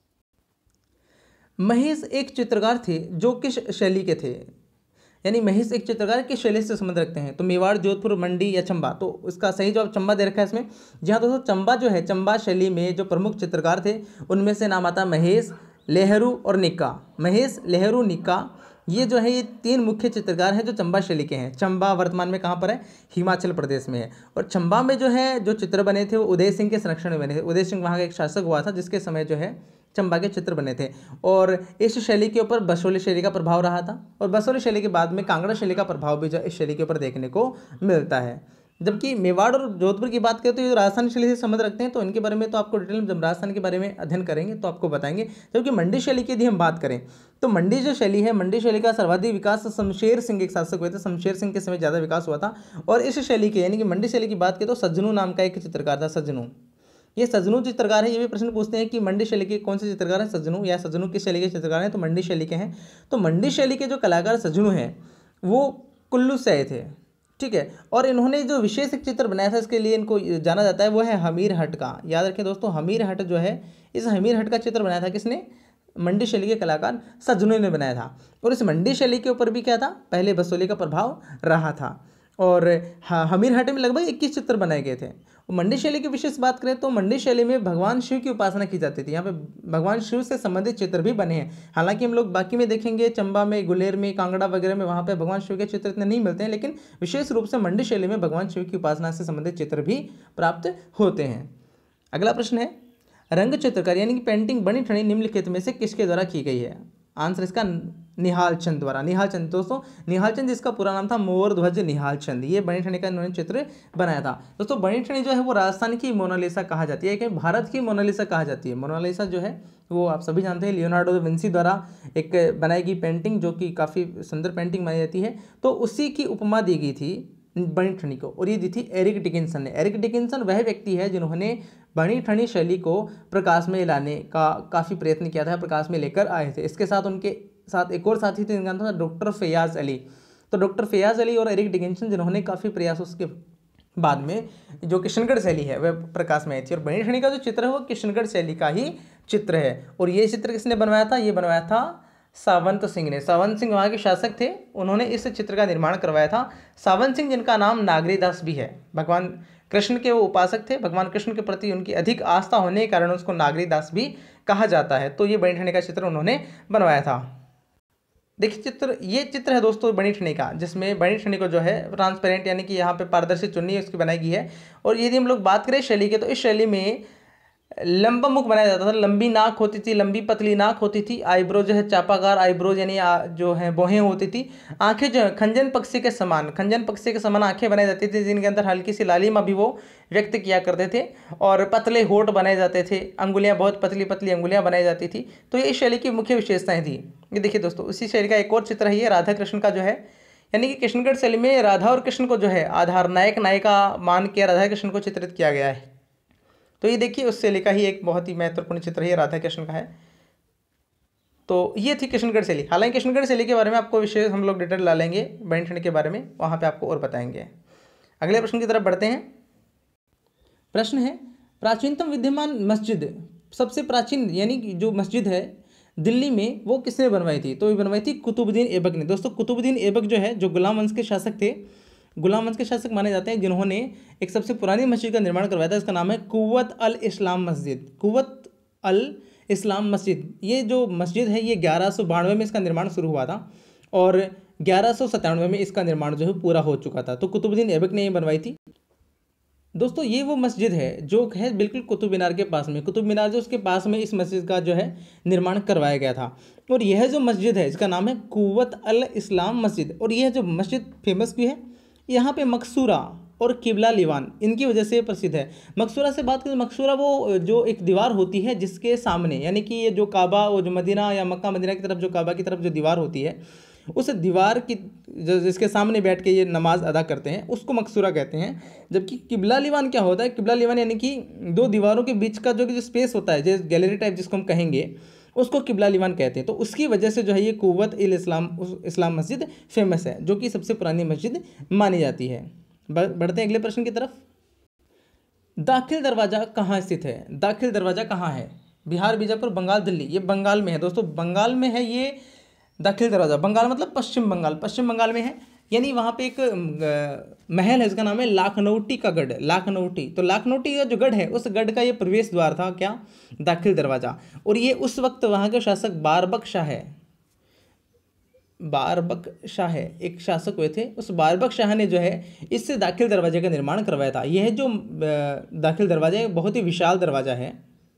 महेश एक चित्रकार थे जो किस शैली के थे? यानी महेश एक चित्रकार किस शैली से संबंध रखते हैं? तो मेवाड़, जोधपुर, मंडी या चंबा? तो इसका सही जवाब चंबा दे रखा है इसमें। जी हाँ दोस्तों, चंबा जो है, चंबा शैली में जो प्रमुख चित्रकार थे उनमें से नाम आता महेश, लेहरू और निक्का। महेश, लेहरू, निक्का, ये जो है ये तीन मुख्य चित्रकार हैं जो चंबा शैली के हैं। चंबा वर्तमान में कहाँ पर है? हिमाचल प्रदेश में है। और चंबा में जो है जो चित्र बने थे वो उदय सिंह के संरक्षण में बने थे। उदय सिंह वहाँ का एक शासक हुआ था जिसके समय जो है चंबा के चित्र बने थे। और इस शैली के ऊपर बसोली शैली का प्रभाव रहा था। और बसोली शैली के बाद में कांगड़ा शैली का प्रभाव भी जो इस शैली के ऊपर देखने को मिलता है। जबकि मेवाड़ और जोधपुर की बात करें तो ये राजस्थान शैली से संबंध रखते हैं, तो इनके बारे में तो आपको डिटेल में जब राजस्थान के बारे में अध्ययन करेंगे तो आपको बताएंगे। जबकि मंडी शैली की यदि हम बात करें तो मंडी जो शैली है, मंडी शैली का सर्वाधिक विकास शमशेर सिंह एक शासक हुए थे, शमशेर सिंह के समय ज़्यादा विकास हुआ था। और इस शैली के यानी कि मंडी शैली की बात करें तो सज्जनू नाम का एक चित्रकार था, सज्जनू। ये सज्जनू चित्रकार है। ये भी प्रश्न पूछते हैं कि मंडी शैली के कौन से चित्रकार हैं? सज्जनू। या सज्जनू किस शैली के चित्रकार हैं? तो मंडी शैली के हैं। तो मंडी शैली के जो कलाकार सज्जनू हैं वो कुल्लू से आए थे, ठीक है। और इन्होंने जो विशेष एक चित्र बनाया था, इसके लिए इनको जाना जाता है, वो है हमीर हट का। याद रखें दोस्तों, हमीर हट जो है, इस हमीर हट का चित्र बनाया था किसने? मंडी शैली के कलाकार सज्जनू ने बनाया था। और इस मंडी शैली के ऊपर भी क्या था? पहले बसोली का प्रभाव रहा था। और हमीर हट में लगभग इक्कीस चित्र बनाए गए थे। मंडी शैली की विशेष बात करें तो मंडी शैली में भगवान शिव की उपासना की जाती थी। यहाँ पे भगवान शिव से संबंधित चित्र भी बने हैं। हालांकि हम लोग बाकी में देखेंगे, चंबा में, गुलेर में, कांगड़ा वगैरह में, वहाँ पे भगवान शिव के चित्र इतने नहीं मिलते हैं, लेकिन विशेष रूप से मंडी शैली में भगवान शिव की उपासना से संबंधित चित्र भी प्राप्त होते हैं। अगला प्रश्न है, रंग चित्रकारी यानी कि पेंटिंग बनी ठनी निम्नलिखित में से किसके द्वारा की गई है? आंसर इसका निहाल चंद द्वारा। निहाल चंद दोस्तों, निहाल चंद जिसका पूरा नाम था मोर ध्वज निहाल चंद, ये बनी ठनी का इन्होंने चित्र बनाया था। दोस्तों बनी ठनी जो है वो राजस्थान की मोनालिसा कहा जाती है, कि भारत की मोनालिसा कहा जाती है। मोनालिसा जो है वो आप सभी जानते हैं लियोनार्डो दा विंसी द्वारा एक बनाई गई पेंटिंग, जो कि काफ़ी सुंदर पेंटिंग मानी जाती है। तो उसी की उपमा दी गई थी बनी ठनी को, और ये दी थी एरिक डिकिंसन ने। एरिक डिकिंसन वह व्यक्ति है जिन्होंने बनी ठनी शैली को प्रकाश में लाने का काफ़ी प्रयत्न किया था, प्रकाश में लेकर आए थे। इसके साथ उनके साथ एक और साथी थे जिनका नाम था डॉक्टर फैयाज अली। तो डॉक्टर फैयाज अली और एरिक डिकिंसन जिन्होंने काफ़ी प्रयासों के बाद में जो किशनगढ़ शैली है वह प्रकाश में आई थी। और बनी ठनी का जो चित्र है वो किशनगढ़ शैली का ही चित्र है। और ये चित्र किसने बनवाया था? ये बनवाया था सावंत सिंह ने। सावंत सिंह वहाँ के शासक थे, उन्होंने इस चित्र का निर्माण करवाया था। सावंत सिंह जिनका नाम नागरीदास भी है, भगवान कृष्ण के वो उपासक थे, भगवान कृष्ण के प्रति उनकी अधिक आस्था होने के कारण उसको नागरीदास भी कहा जाता है। तो ये बनी ठनी का चित्र उन्होंने बनवाया था। देखिए चित्र, ये चित्र है दोस्तों बनी ठनी का, जिसमें बनी ठनी को जो है ट्रांसपेरेंट यानी कि यहाँ पे पारदर्शी चुन्नी उसकी बनाई गई है। और यदि हम लोग बात करें शैली के, तो इस शैली में लंबा मुख बनाया जाता था, लंबी नाक होती थी, लंबी पतली नाक होती थी, आईब्रो जो है चापाकार आईब्रोज यानी जो है बोहें होती थी, आंखें जो है खंजन पक्षी के समान खंजन पक्षी के समान आंखें बनाई जाती थी, जिनके अंदर हल्की सी लालिमा भी वो व्यक्त किया करते थे। और पतले होठ बनाए जाते थे, अंगुलियां बहुत पतली पतली अंगुलियां बनाई जाती थी। तो ये इस शैली की मुख्य विशेषताएं थी। ये देखिए दोस्तों, उसी शैली का एक और चित्र है ये राधा कृष्ण का, जो है यानी कि किशनगढ़ शैली में राधा और कृष्ण को जो है आधार नायक नायिका मान के राधा कृष्ण को चित्रित किया गया है। तो ये देखिए उस शैली का ही एक बहुत ही महत्वपूर्ण चित्र है, राधा कृष्ण का है। तो ये थी किशनगढ़ शैली। हालांकि किशनगढ़ शैली के बारे में आपको विशेष हम लोग डिटेल ला लेंगे बनी ठनी के बारे में, वहाँ पे आपको और बताएंगे। अगले प्रश्न की तरफ बढ़ते हैं। प्रश्न है, प्राचीनतम विद्यमान मस्जिद, सबसे प्राचीन यानी कि जो मस्जिद है दिल्ली में वो किसने बनवाई थी? तो ये बनवाई थी कुतुबुद्दीन ऐबक ने। दोस्तों कुतुबुद्दीन ऐबक जो है जो गुलाम वंश के शासक थे, गुलाम वंश के शासक माने जाते हैं, जिन्होंने एक सबसे पुरानी मस्जिद का निर्माण करवाया था। इसका नाम है कुव्वत अल इस्लाम मस्जिद। कुव्वत अल इस्लाम मस्जिद, ये जो मस्जिद है ये ग्यारह सौ बानवे में इसका निर्माण शुरू हुआ था और ग्यारह सौ सत्तानवे में इसका निर्माण जो है पूरा हो चुका था। तो कुतुबुद्दीन ऐबक ने ये बनवाई थी। दोस्तों ये वो मस्जिद है जो है बिल्कुल कुतुब मीनार के पास में, कुतुब मीनार जो उसके पास में इस मस्जिद का जो है निर्माण करवाया गया था। और यह जो मस्जिद है इसका नाम है कुव्वत अल इस्लाम मस्जिद। और यह जो मस्जिद फेमस भी है, यहाँ पे मकसूरा और किबला लीवान इनकी वजह से प्रसिद्ध है। मकसूरा से बात करें, मकसूरा वो जो एक दीवार होती है जिसके सामने यानी कि ये जो काबा वो जो मदीना या मक्का मदीना की तरफ जो काबा की तरफ जो दीवार होती है, उस दीवार की जो जिसके सामने बैठ के ये नमाज अदा करते हैं उसको मकसूरा कहते हैं। जबकि किबला लीवान क्या होता है? किबला लीवान यानी कि दो दीवारों के बीच का जो जो स्पेस होता है, जैसे गैलरी टाइप जिसको हम कहेंगे, उसको किबला लीवान कहते हैं। तो उसकी वजह से जो है ये कुव्वत अल इस्लाम इस्लाम मस्जिद फेमस है, जो कि सबसे पुरानी मस्जिद मानी जाती है। बढ़ते हैं अगले प्रश्न की तरफ। दाखिल दरवाज़ा कहाँ स्थित है? दाखिल दरवाज़ा कहाँ है? बिहार, बीजापुर, बंगाल, दिल्ली। ये बंगाल में है दोस्तों, बंगाल में है ये दाखिल दरवाज़ा। बंगाल मतलब पश्चिम बंगाल, पश्चिम बंगाल में है। यानी वहाँ पे एक महल है, इसका नाम है लाखनौटी का गढ़, लाखनौटी। तो लाखनौटी का जो गढ़ है उस गढ़ का ये प्रवेश द्वार था, क्या? दाखिल दरवाज़ा। और ये उस वक्त वहाँ के शासक बारबक शाह है, बारबक शाह है एक शासक हुए थे, उस बारबक शाह ने जो है इससे दाखिल दरवाजे का निर्माण करवाया था। यह जो दाखिल दरवाजा है बहुत ही विशाल दरवाज़ा है।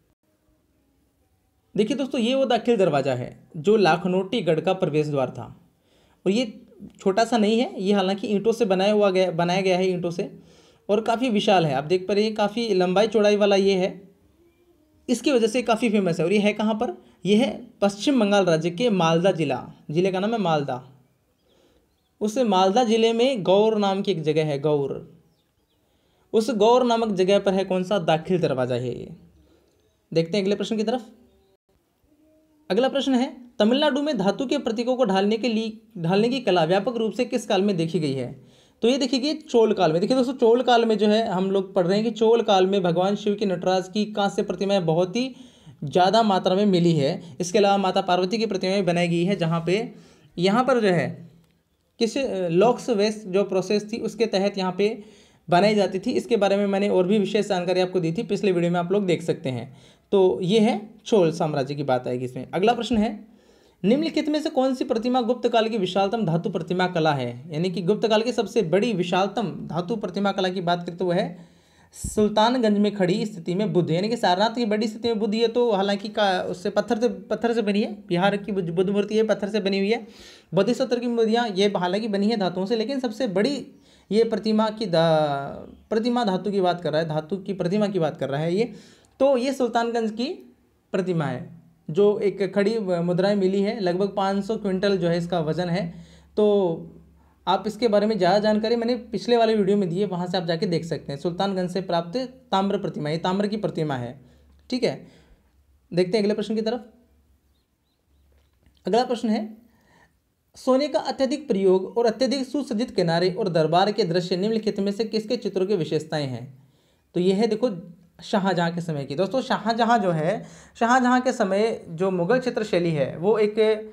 देखिए दोस्तों ये वो दाखिल दरवाज़ा है जो लाखनौटी गढ़ का प्रवेश द्वार था। और ये छोटा सा नहीं है, ये हालांकि ईंटों से बनाया हुआ गया बनाया गया है ईंटों से, और काफ़ी विशाल है। आप देख पा रहे हैं काफ़ी लंबाई चौड़ाई वाला ये है, इसकी वजह से काफ़ी फेमस है। और ये है कहाँ पर? ये है पश्चिम बंगाल राज्य के मालदा जिला, जिले का नाम है मालदा। उस मालदा जिले में गौर नाम की एक जगह है, गौर। उस गौर नामक जगह पर है कौन सा? दाखिल दरवाज़ा है ये। देखते हैं अगले प्रश्न की तरफ। अगला प्रश्न है, तमिलनाडु में धातु के प्रतीकों को ढालने के लिए ढालने की कला व्यापक रूप से किस काल में देखी गई है? तो ये देखिए चोल काल में। देखिए दोस्तों चोल काल में जो है हम लोग पढ़ रहे हैं कि चोल काल में भगवान शिव की नटराज की कांस्य प्रतिमाएं बहुत ही ज़्यादा मात्रा में मिली है। इसके अलावा माता पार्वती की प्रतिमाएं बनाई गई है, जहाँ पे यहाँ पर जो है किस लॉक्स वेस्ट जो प्रोसेस थी उसके तहत यहाँ पे बनाई जाती थी। इसके बारे में मैंने और भी विशेष जानकारी आपको दी थी, पिछले वीडियो में आप लोग देख सकते हैं। तो ये है चोल साम्राज्य की बात आएगी इसमें। अगला प्रश्न है, निम्नलिखित में से कौन सी प्रतिमा गुप्त काल की विशालतम धातु प्रतिमा कला है? यानी कि गुप्त काल की सबसे बड़ी विशालतम धातु प्रतिमा कला की बात करते हुए है सुल्तानगंज में खड़ी स्थिति में बुद्ध, यानी कि सारनाथ की बड़ी स्थिति में बुद्ध। ये तो हालांकि का उससे पत्थर से पत्थर से बनी है, बिहार की बुद्ध मूर्ति ये पत्थर से बनी हुई है। बोधिसत्व की मूर्तियाँ ये हालांकि बनी है धातुओं से, लेकिन सबसे बड़ी ये प्रतिमा की प्रतिमा धातु की बात कर रहा है, धातु की प्रतिमा की बात कर रहा है ये। तो ये सुल्तानगंज की प्रतिमा है जो एक खड़ी मुद्राएं मिली है, लगभग पाँच सौ क्विंटल जो है इसका वजन है। तो आप इसके बारे में ज़्यादा जानकारी मैंने पिछले वाले वीडियो में दी है, वहाँ से आप जाके देख सकते हैं। सुल्तानगंज से प्राप्त ताम्र प्रतिमा, ये ताम्र की प्रतिमा है, ठीक है। देखते हैं अगले प्रश्न की तरफ। अगला प्रश्न है, सोने का अत्यधिक प्रयोग और अत्यधिक सुसज्जित किनारे और दरबार के दृश्य निम्नलिखित में से किसके चित्रों की विशेषताएं हैं? तो ये है देखो शाहजहां के समय की। दोस्तों शाहजहां जो है, शाहजहां के समय जो मुगल चित्र शैली है वो एक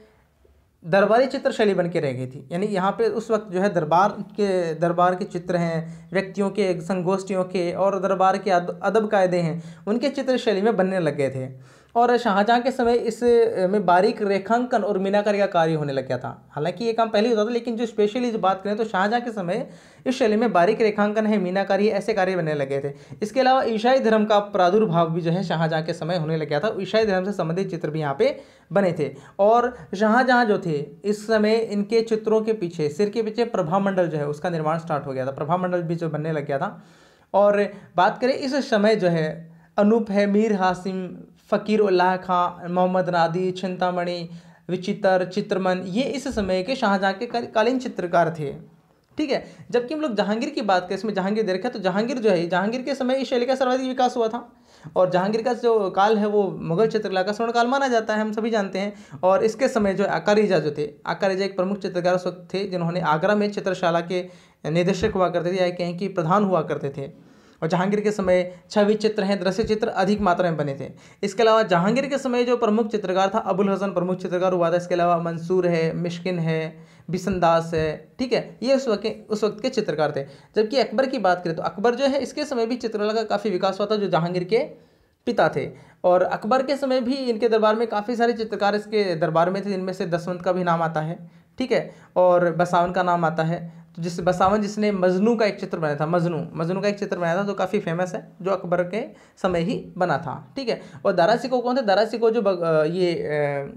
दरबारी चित्र शैली बन के रह गई थी। यानी यहाँ पे उस वक्त जो है दरबार के दरबार के चित्र हैं, व्यक्तियों के, संगोष्ठियों के और दरबार के अदब कायदे हैं, उनके चित्र शैली में बनने लग गए थे। और शाहजहां के समय इस में बारीक रेखांकन और मीनाकारी का कार्य होने लग गया था। हालांकि ये काम पहले होता था, लेकिन जो स्पेशली जो बात करें तो शाहजहां के समय इस शैली में बारीक रेखांकन है, मीनाकारी, ऐसे कार्य बनने लगे थे। इसके अलावा ईसाई धर्म का प्रादुर्भाव भी जो है शाहजहां के समय होने लग गया था। ईसाई धर्म से संबंधित चित्र भी यहाँ पे बने थे। और शाहजहां जो थे इस समय इनके चित्रों के पीछे, सिर के पीछे प्रभामंडल जो है उसका निर्माण स्टार्ट हो गया था। प्रभामंडल भी जो बनने लग गया था। और बात करें इस समय जो है अनूप है, मीर हासिम, फ़कीर उल्लाह खां, मोहम्मद नादी, चिंतामणि, विचित्र, चित्रमन, ये इस समय के शाहजहां के कालीन चित्रकार थे। ठीक है। जबकि हम लोग जहांगीर की बात करें, इसमें जहांगीर दे रखा है, तो जहांगीर जो है जहांगीर के समय इस शैली का सर्वाधिक विकास हुआ था। और जहांगीर का जो काल है वो मुगल चित्रकला का स्वर्ण काल माना जाता है, हम सभी जानते हैं। और इसके समय जो अकारीजा जो थे, अकारीजा एक प्रमुख चित्रकार उस वक्त थे जिन्होंने आगरा में चित्रशाला के निदेशक हुआ करते थे, या कहें कि प्रधान हुआ करते थे। और जहांगीर के समय छवि चित्र हैं, दृश्य चित्र अधिक मात्रा में बने थे। इसके अलावा जहांगीर के समय जो प्रमुख चित्रकार था अबुल हसन प्रमुख चित्रकार हुआ था। इसके अलावा मंसूर है, मिश्किन है, बिसंदास है, ठीक है, ये उस वक्त उस वक्त के चित्रकार थे। जबकि अकबर की बात करें तो अकबर जो है इसके समय भी चित्रकला का काफ़ी विकास हुआ था, जो जहांगीर के पिता थे। और अकबर के समय भी इनके दरबार में काफ़ी सारे चित्रकार इसके दरबार में थे, जिनमें से दसवंत का भी नाम आता है, ठीक है, और बसावन का नाम आता है। तो जिस बसावन जिसने मजनू का एक चित्र बनाया था, मजनू मजनू का एक चित्र बनाया था जो काफ़ी फेमस है, जो अकबर के समय ही बना था, ठीक है। और दारा शिकोह कौन थे? दारा शिकोह जो बग, ये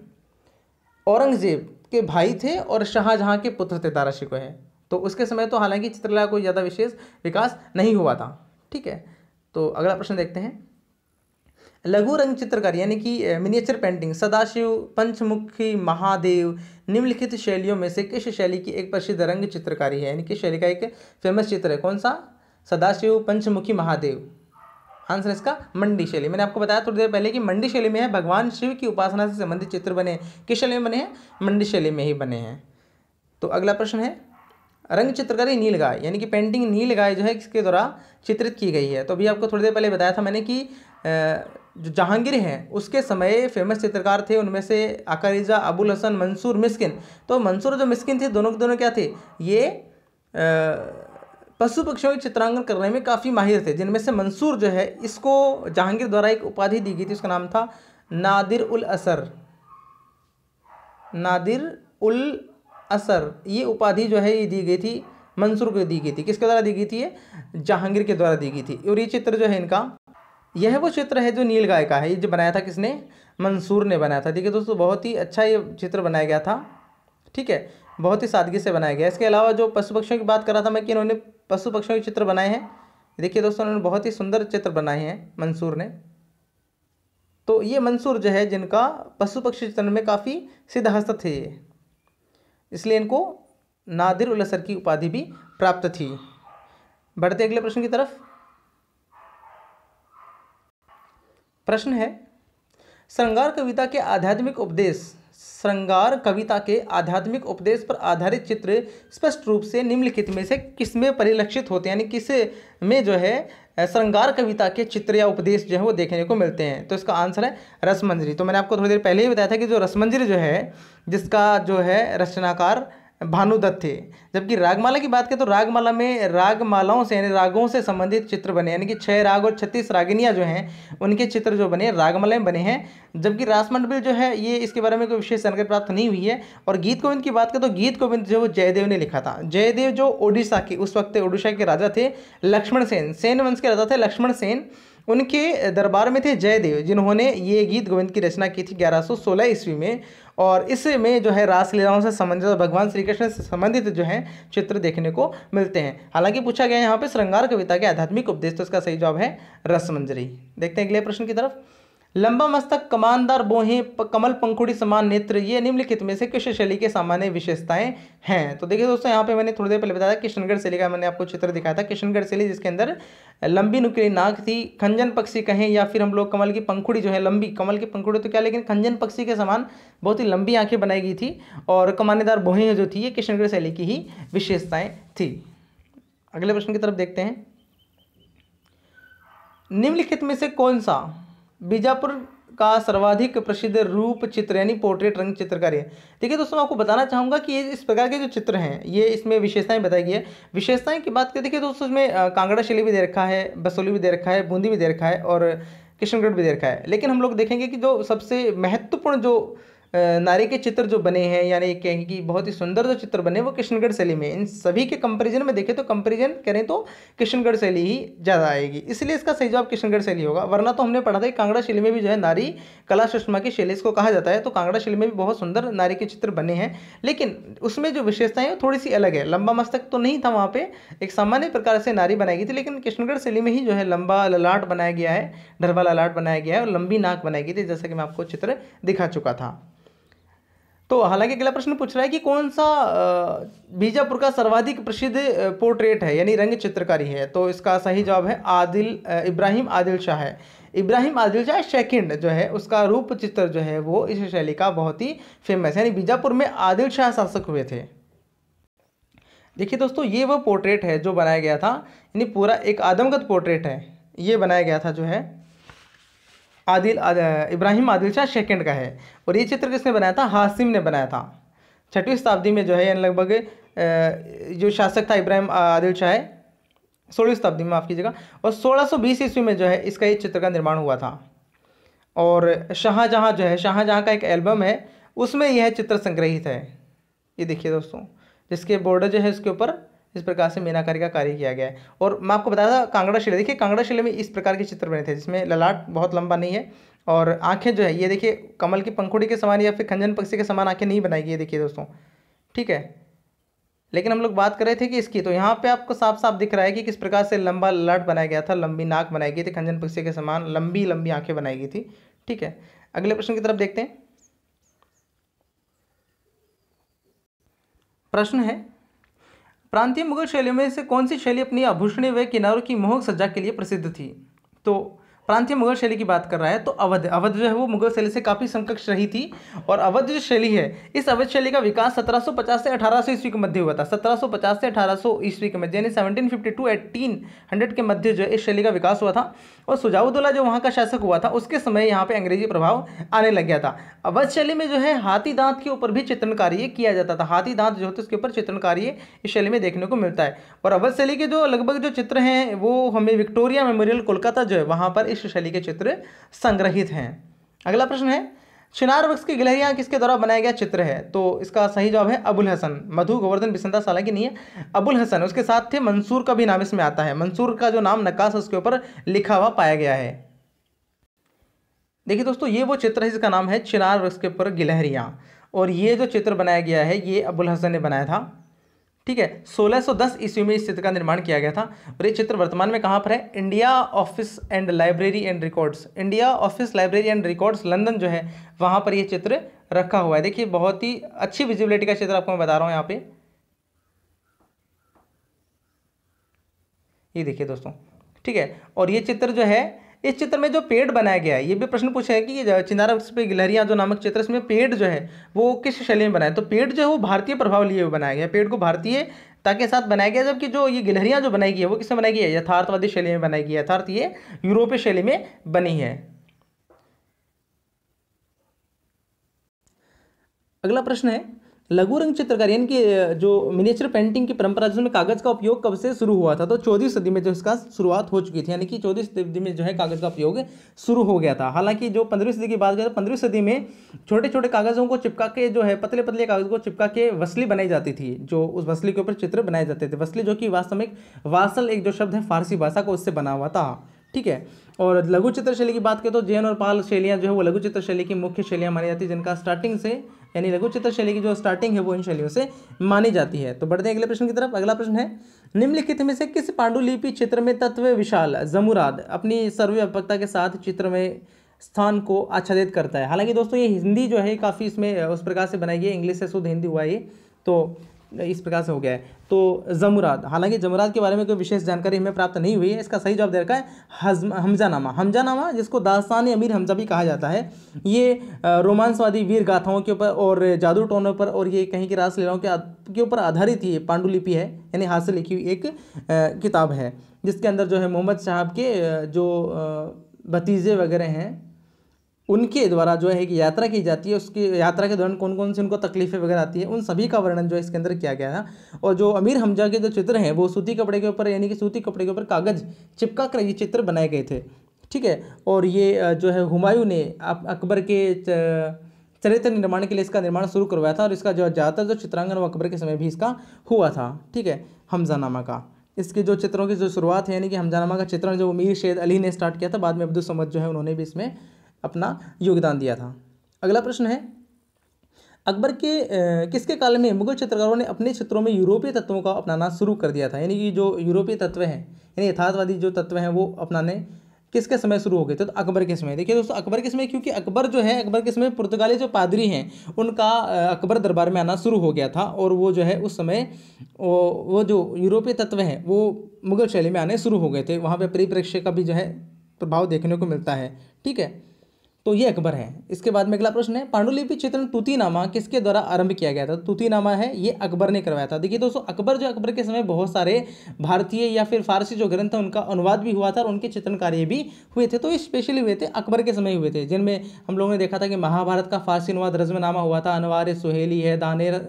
औरंगजेब के भाई थे और शाहजहां के पुत्र थे दारा शिकोह है। तो उसके समय तो हालांकि चित्रकला कोई ज़्यादा विशेष विकास नहीं हुआ था, ठीक है। तो अगला प्रश्न देखते हैं। लघु रंग चित्रकारी यानी कि मिनिएचर पेंटिंग, सदाशिव, पंचमुखी महादेव निम्नलिखित शैलियों में से किस शैली की एक प्रसिद्ध रंग चित्रकारी है? यानी कि शैली का एक फेमस चित्र है, कौन सा? सदाशिव, पंचमुखी महादेव। आंसर इसका मंडी शैली। मैंने आपको बताया थोड़ी देर पहले कि मंडी शैली में है भगवान शिव की उपासना से संबंधित चित्र बने हैं। किस शैली में बने हैं? मंडी शैली में ही बने हैं। तो अगला प्रश्न है, रंग चित्रकारी नीलगाय यानी कि पेंटिंग नीलगाय जो है किसके द्वारा चित्रित की गई है? तो अभी आपको थोड़ी देर पहले बताया था मैंने कि जो जहांगीर हैं उसके समय फेमस चित्रकार थे, उनमें से अकारीजा, अबुल हसन, मंसूर, मिस्किन। तो मंसूर जो मिस्किन थे दोनों के दोनों क्या थे? ये पशु पक्षियों के चित्रांकन करने में काफ़ी माहिर थे, जिनमें से मंसूर जो है इसको जहांगीर द्वारा एक उपाधि दी गई थी, उसका नाम था नादिर उल असर। नादिर उल असर ये उपाधि जो है ये दी गई थी मंसूर को दी गई थी। किसके द्वारा दी गई थी? ये जहांगीर के द्वारा दी गई थी। और ये चित्र जो है इनका, यह वो चित्र है जो नीलगाय का है। ये जो बनाया था किसने? मंसूर ने बनाया था। ठीक है दोस्तों, बहुत ही अच्छा ये चित्र बनाया गया था, ठीक है, बहुत ही सादगी से बनाया गया। इसके अलावा जो पशु पक्षियों की बात कर रहा था मैं कि इन्होंने पशु पक्षियों के चित्र बनाए हैं। देखिए दोस्तों, उन्होंने बहुत ही सुंदर चित्र बनाए हैं मंसूर ने। तो ये मंसूर जो है जिनका पशु पक्षी चित्रण में काफ़ी सिद्धहस्त थे, इसलिए इनको नादिर उल असर की उपाधि भी प्राप्त थी। बढ़ते अगले प्रश्न की तरफ। प्रश्न है, श्रृंगार कविता के आध्यात्मिक उपदेश श्रृंगार कविता के आध्यात्मिक उपदेश पर आधारित चित्र स्पष्ट रूप से निम्नलिखित में से किसमें परिलक्षित होते हैं? यानी किस में जो है श्रृंगार कविता के चित्र या उपदेश जो है वो देखने को मिलते हैं? तो इसका आंसर है रसमंजरी। तो मैंने आपको थोड़ी देर पहले ही बताया था कि जो रसमंजरी जो है जिसका जो है रचनाकार भानुदत्त थे। जबकि रागमाला की बात करें तो रागमाला में रागमालाओं से यानी रागों से संबंधित चित्र बने, यानी कि छह राग और छत्तीस रागिनियाँ जो हैं उनके चित्र जो बने रागमाला में बने हैं। जबकि रासमंडल जो है ये इसके बारे में कोई विशेष जानकारी प्राप्त नहीं हुई है। और गीत गोविंद की बात करें तो गीत गोविंद जो जयदेव ने लिखा था। जयदेव जो ओडिशा के उस वक्त ओडिशा के राजा थे, लक्ष्मण सेन, सेन वंश के राजा थे लक्ष्मण सेन, उनके दरबार में थे जयदेव, जिन्होंने ये गीत गोविंद की रचना की थी ग्यारह सौ सोलह ईस्वी में। और इसमें जो है रासलीलाओं से संबंधित भगवान श्री कृष्ण से संबंधित जो है चित्र देखने को मिलते हैं। हालांकि पूछा गया है यहाँ पे श्रृंगार कविता के आध्यात्मिक उपदेश, तो इसका सही जवाब है रसमंजरी। देखते हैं अगले प्रश्न की तरफ। लंबा मस्तक, कमानदार बोहें, प- कमल पंखुड़ी समान नेत्र, ये निम्नलिखित में से किस शैली के सामान्य विशेषताएं हैं। तो देखिए दोस्तों, यहाँ पे मैंने थोड़ी देर पहले बताया था किशनगढ़ शैली का, मैंने आपको चित्र दिखाया था किशनगढ़ शैली, जिसके अंदर लंबी नुकीली नाक थी, खंजन पक्षी कहें या फिर हम लोग कमल की पंखुड़ी जो है लंबी, कमल की पंखुड़ी तो क्या लेकिन खंजन पक्षी के समान बहुत ही लंबी आंखें बनाई गई थी, और कमानेदार बोहें जो थी ये किशनगढ़ शैली की ही विशेषताएं थी। अगले प्रश्न की तरफ देखते हैं। निम्नलिखित में से कौन सा बीजापुर का सर्वाधिक प्रसिद्ध रूप चित्र यानी पोर्ट्रेट रंग चित्रकारी है। देखिए दोस्तों, मैं आपको बताना चाहूँगा कि ये इस प्रकार के जो चित्र हैं ये इसमें विशेषताएं बताई गई है। विशेषताएं की बात करें, देखिए दोस्तों, इसमें अ, कांगड़ा शैली भी दे रखा है, बसोली भी दे रखा है, बूंदी भी दे रखा है और किशनगढ़ भी दे रखा है। लेकिन हम लोग देखेंगे कि जो सबसे महत्वपूर्ण जो अ, नारी के चित्र जो बने हैं, यानी कहेंगे कि बहुत ही सुंदर जो चित्र बने वो किशनगढ़ शैली में। इन सभी के कंपैरिजन में देखें तो कंपैरिजन करें तो किशनगढ़ शैली ही ज़्यादा आएगी, इसलिए इसका सही जवाब किशनगढ़ शैली होगा। वरना तो हमने पढ़ा था कि कांगड़ा शैली में भी जो है नारी कला सुषमा की शैली इसको कहा जाता है, तो कांगड़ा शैली में भी बहुत सुंदर नारी के चित्र बने हैं, लेकिन उसमें जो विशेषताएं हैं वो थोड़ी सी अलग है। लंबा मस्तक तो नहीं था वहाँ पे, एक सामान्य प्रकार से नारी बनाई गई थी, लेकिन किशनगढ़ शैली में ही जो है लंबा ललाट बनाया गया है, ढरबा ललाट बनाया गया है और लंबी नाक बनाई गई थी, जैसा कि मैं आपको चित्र दिखा चुका था। तो हालांकि अगला प्रश्न पूछ रहा है कि कौन सा अ, बीजापुर का सर्वाधिक प्रसिद्ध अ, पोर्ट्रेट है यानी रंग चित्रकारी है। तो इसका सही जवाब है आदिल अ, इब्राहिम आदिल शाह है। इब्राहिम आदिल शाह सेकंड जो है उसका रूप चित्र जो है वो इस शैली का बहुत ही फेमस है, यानी बीजापुर में आदिल शाह शासक हुए थे। देखिए दोस्तों, ये वो पोर्ट्रेट है जो बनाया गया था, यानी पूरा एक आदमकद पोर्ट्रेट है, ये बनाया गया था जो है आदिल आद, इब्राहिम आदिल शाह सेकंड का है। और ये चित्र किसने बनाया था? हासिम ने बनाया था। छठवीं शताब्दी में जो है यानी लगभग अ, जो शासक था इब्राहिम आदिल शाह है, सोलहवीं शताब्दी में, माफ कीजिएगा, और सोलह सौ बीस ईस्वी में जो है इसका ये चित्र का निर्माण हुआ था। और शाहजहाँ जो है, शाहजहाँ का एक एल्बम है उसमें यह चित्र संग्रहित है। ये देखिए दोस्तों, जिसके बॉर्डर जो है इसके ऊपर इस प्रकार से मीनाकारी का कार्य किया गया है। और मैं आपको बताया था कांगड़ा शिले, देखिए कांगड़ा शिले में इस प्रकार के चित्र बने थे जिसमें ललाट बहुत लंबा नहीं है और आंखें जो है ये देखिए कमल की पंखुड़ी के समान या फिर खंजन पक्षी के समान आंखें नहीं बनाई गई है, देखिए दोस्तों, ठीक है। लेकिन हम लोग बात कर रहे थे कि इसकी, तो यहाँ पे आपको साफ साफ दिख रहा है कि किस प्रकार से लंबा ललाट बनाया गया था, लंबी नाक बनाई गई थी, खंजन पक्षी के समान लंबी लंबी आंखें बनाई गई थी, ठीक है। अगले प्रश्न की तरफ देखते हैं। प्रश्न है, प्रांतीय मुगल शैलियों में से कौन सी शैली अपनी आभूषणीय व किनारों की मोहक सज्जा के लिए प्रसिद्ध थी? तो प्रांतीय मुगल शैली की बात कर रहा है तो अवध, अवध जो है वो मुगल शैली से काफ़ी समकक्ष रही थी। और अवध जो शैली है, इस अवध शैली का विकास सत्रह सौ पचास से अठारह सौ ईस्वी के मध्य हुआ था। सत्रह सौ पचास से अठारह सौ ईस्वी के मध्य यानी seventeen fifty two eighteen hundred के मध्य जो है इस शैली का विकास हुआ था। और सुजाउद्दौला जो वहाँ का शासक हुआ था उसके समय यहाँ पे अंग्रेजी प्रभाव आने लग गया था। अवध शैली में जो है हाथी दांत के ऊपर भी चित्रण कार्य किया जाता था। हाथी दांत जो होते हैं उसके ऊपर चित्रण कार्य इस शैली में देखने को मिलता है। और अवध शैली के जो लगभग जो चित्र हैं वो हमें विक्टोरिया मेमोरियल कोलकाता जो है वहाँ पर इस शैली के चित्र संग्रहित हैं। अगला प्रश्न है, चिनार वृक्ष की गिलहरियां किसके द्वारा बनाया गया चित्र है? तो इसका सही जवाब है अबुल हसन। मधु गोवर्धन बिसंदा साला की नहीं है, अबुल हसन, उसके साथ थे मंसूर का भी नाम इसमें आता है। मंसूर का जो नाम नक्काश उसके ऊपर लिखा हुआ पाया गया है। देखिए दोस्तों, ये वो चित्र है जिसका नाम है चिनार वृक्ष के ऊपर गिलहरियां, और ये जो चित्र बनाया गया है ये अबुल हसन ने बनाया था, ठीक है। सोलह सौ दस ईस्वी में इस चित्र का निर्माण किया गया था। और ये चित्र वर्तमान में कहाँ पर है? India office and library and records, India office library and records London जो है वहाँ पर ये चित्र रखा हुआ है। देखिए बहुत ही अच्छी विजिबिलिटी का चित्र आपको मैं बता रहा हूँ यहाँ पे, ये देखिए दोस्तों, ठीक है। और ये चित्र जो है, इस चित्र में जो पेड़ बनाया गया है, ये भी प्रश्न पूछा है कि चिनार वृक्ष पे गिलहरियां जो नामक चित्र, इसमें पेड़ जो है वो किस शैली में बनाया है? तो पेड़ जो है वो भारतीय प्रभाव लिए हुए बनाया गया है, पेड़ को भारतीयता के साथ बनाया गया, जबकि जो ये गिलहरियां जो बनाई गई है वो किसमें बनाई गई है? यथार्थवादी शैली में बनाई गई है, अर्थात ये यूरोपीय शैली में बनी है। अगला प्रश्न है, लघु रंग चित्रकारी यानी कि जो मिनिएचर पेंटिंग की परंपरा जिसमें कागज का उपयोग कब से शुरू हुआ था? तो चौदहवीं सदी में जो इसका शुरुआत हो चुकी थी, यानी कि चौदहवीं सदी में जो है कागज का उपयोग शुरू हो गया था। हालांकि जो पंद्रहवीं सदी की बात करें तो पंद्रहवीं सदी में छोटे छोटे कागजों को चिपका के जो है पतले पतले कागज को चिपका के वसली बनाई जाती थी, जो उस वसली के ऊपर चित्र बनाए जाते थे। वसली जो कि वास्तव में वासल एक जो शब्द है फारसी भाषा को उससे बना हुआ था, ठीक है। और लघु चित्र शैली की बात करें तो जैन और पाल शैलियाँ जो है वो लघु चित्र शैली की मुख्य शैलियाँ मानी जाती है, जिनका स्टार्टिंग से यानी लघु चित्र शैली की जो स्टार्टिंग है वो इन शैलियों से मानी जाती है। तो बढ़ते हैं अगले प्रश्न की तरफ। अगला प्रश्न है, निम्नलिखित में से किस पांडुलिपि चित्र में तत्व विशाल जमुराद अपनी सर्वव्यापकता के साथ चित्र में स्थान को आच्छादित करता है। हालांकि दोस्तों ये हिंदी जो है काफ़ी इसमें उस प्रकार से बनाई गई है, इंग्लिश से शुद्ध हिंदी हुआ ये, तो इस प्रकार से हो गया है। तो जमुराद, हालांकि जमुराद के बारे में कोई विशेष जानकारी हमें प्राप्त नहीं हुई है। इसका सही जवाब दे रखा है हज़म हमजानामा। हमजानामा जिसको दास्तान अमीर हमजा भी कहा जाता है, ये रोमांसवादी वीर गाथाओं के ऊपर और जादू टोनों पर और ये कहीं की रासलीलाओं के के ऊपर आधारित ये पांडुलिपि है, यानी हाथ से लिखी हुई एक किताब है, जिसके अंदर जो है मोहम्मद साहब के जो भतीजे वगैरह हैं उनके द्वारा जो है कि यात्रा की जाती है, उसकी यात्रा के दौरान कौन कौन सी उनको तकलीफें वगैरह आती है, उन सभी का वर्णन जो है इसके अंदर किया गया था। और जो अमीर हमजा के जो चित्र हैं वो सूती कपड़े के ऊपर, यानी कि सूती कपड़े के ऊपर कागज़ चिपका कर ये चित्र बनाए गए थे, ठीक है। और ये जो है हुमायूं ने अकबर के चरित्र निर्माण के लिए इसका निर्माण शुरू करवाया था, और इसका जो ज़्यादातर जो चित्रांकन वो अकबर के समय भी इसका हुआ था, ठीक है, हमजानामा का। इसके जो चित्रों की जो शुरुआत है, यानी कि हमजानामा का चित्रण जो मीर शेर अली ने स्टार्ट किया था, बाद में अब्दुल समद जो है उन्होंने भी इसमें अपना योगदान दिया था। अगला प्रश्न है, अकबर के किसके काल में मुगल चित्रकारों ने अपने चित्रों में यूरोपीय तत्वों का अपनाना शुरू कर दिया था, यानी कि जो यूरोपीय तत्व हैं, यानी यथार्थवादी जो तत्व हैं वो अपनाने किसके समय शुरू हो गए थे? तो अकबर के समय। देखिए दोस्तों, अकबर के समय, क्योंकि अकबर जो है अकबर के समय पुर्तगाली जो पादरी हैं उनका अकबर दरबार में आना शुरू हो गया था, और वो जो है उस समय वो वो जो यूरोपीय तत्व हैं वो मुगल शैली में आने शुरू हो गए थे। वहाँ पर परिप्रेक्ष्य का भी जो है प्रभाव देखने को मिलता है, ठीक है। तो ये अकबर है। इसके बाद में अगला प्रश्न है, पांडुलिपि चित्रण तूतीनामा किसके द्वारा आरंभ किया गया था? तूतीनामा है ये अकबर ने करवाया था। देखिए दोस्तों, अकबर जो अकबर के समय बहुत सारे भारतीय या फिर फारसी जो ग्रंथ है उनका अनुवाद भी हुआ था और उनके चित्रण कार्य भी हुए थे, तो ये स्पेशली हुए थे अकबर के समय हुए थे, जिनमें हम लोगों ने देखा था कि महाभारत का फारसी अनुवाद रज़्मनामा हुआ था, अनवार सुहेली है, दानेर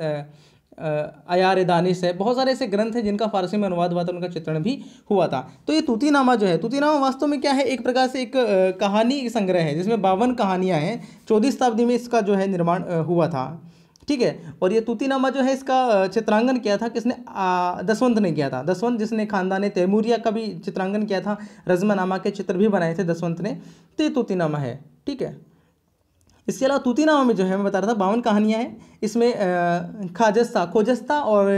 अयार दानिश है, बहुत सारे ऐसे ग्रंथ हैं जिनका फारसी में अनुवाद हुआ था, उनका चित्रण भी हुआ था। तो ये तूतीनामा जो है, तूतीनामा वास्तव में क्या है? एक प्रकार से एक कहानी संग्रह है जिसमें बावन कहानियां हैं। चौदहवीं शताब्दी में इसका जो है निर्माण हुआ था, ठीक है। और ये तूतीनामा जो है इसका चित्रांकन किया था किसने? दसवंत ने किया था। दसवंत जिसने खानदान तैमूरिया का भी चित्रांकन किया था, रज़्मनामा के चित्र भी बनाए थे दसवंत ने, तो ये तूतीनामा है, ठीक है। इसके अलावा तूतीनामा में जो है मैं बता रहा था बावन कहानियाँ हैं। इसमें खाजस्ता खोजस्ता और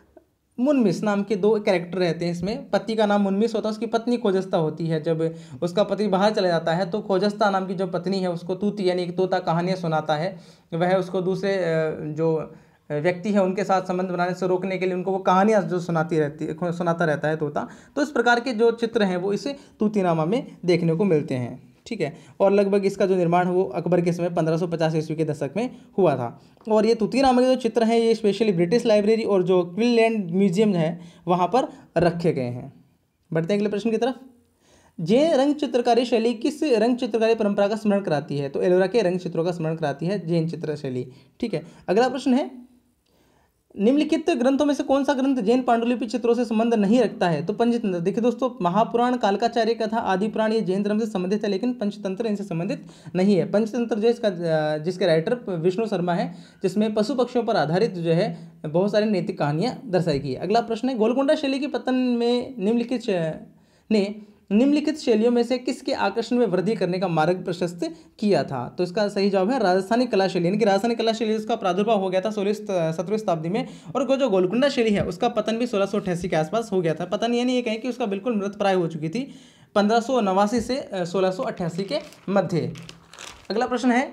मुनमिस नाम के दो कैरेक्टर रहते हैं। इसमें पति का नाम मुनमिस होता है, उसकी पत्नी खोजस्ता होती है। जब उसका पति बाहर चला जाता है तो खोजस्ता नाम की जो पत्नी है उसको तूती यानी कि तोता कहानियाँ सुनाता है। वह उसको दूसरे जो व्यक्ति है उनके साथ संबंध बनाने से रोकने के लिए उनको वो कहानियाँ जो सुनाती रहती है सुनाता रहता है तोता। तो इस प्रकार के जो चित्र हैं वो इसे तूतीनामा में देखने को मिलते हैं, ठीक है। और लगभग इसका जो निर्माण वो अकबर के समय पंद्रह सौ पचास ईस्वी के दशक में हुआ था। और ये तूतीनामा के जो चित्र हैं ये स्पेशली ब्रिटिश लाइब्रेरी और जो क्विनलैंड म्यूजियम है वहाँ पर रखे गए हैं। बढ़ते हैं अगले प्रश्न की तरफ। जैन रंग चित्रकारी शैली किस रंग चित्रकारी परंपरा का स्मरण कराती है? तो एलोरा के रंग चित्रों का स्मरण कराती है जैन चित्र शैली, ठीक है। अगला प्रश्न है, निम्नलिखित ग्रंथों में से कौन सा ग्रंथ जैन पांडुलिपि चित्रों से संबंध नहीं रखता है? तो पंचतंत्र। देखिए दोस्तों, महापुराण, कालकाचार्य कथा, आदि पुराण ये जैन धर्म से संबंधित है, लेकिन पंचतंत्र इनसे संबंधित नहीं है। पंचतंत्र जो इसका जिसके राइटर विष्णु शर्मा है, जिसमें पशु पक्षियों पर आधारित जो है बहुत सारी नैतिक कहानियाँ दर्शाई गई है। अगला प्रश्न है, गोलकुंडा शैली के पतन में निम्नलिखित ने निम्नलिखित शैलियों में से किसके आकर्षण में वृद्धि करने का मार्ग प्रशस्त किया था? तो इसका सही जवाब है राजस्थानी कला शैली, यानी कि राजस्थानी कला शैली उसका प्रादुर्भाव हो गया था सोलह सत्रहवीं शताब्दी में, और जो गोलकुंडा शैली है उसका पतन भी सोलह सौ अट्ठासी के आसपास हो गया था। पतन यानी ये कहें कि उसका बिल्कुल मृत प्राय हो चुकी थी पंद्रह सौ नवासी से सोलह सौ अट्ठासी के मध्य। अगला प्रश्न है,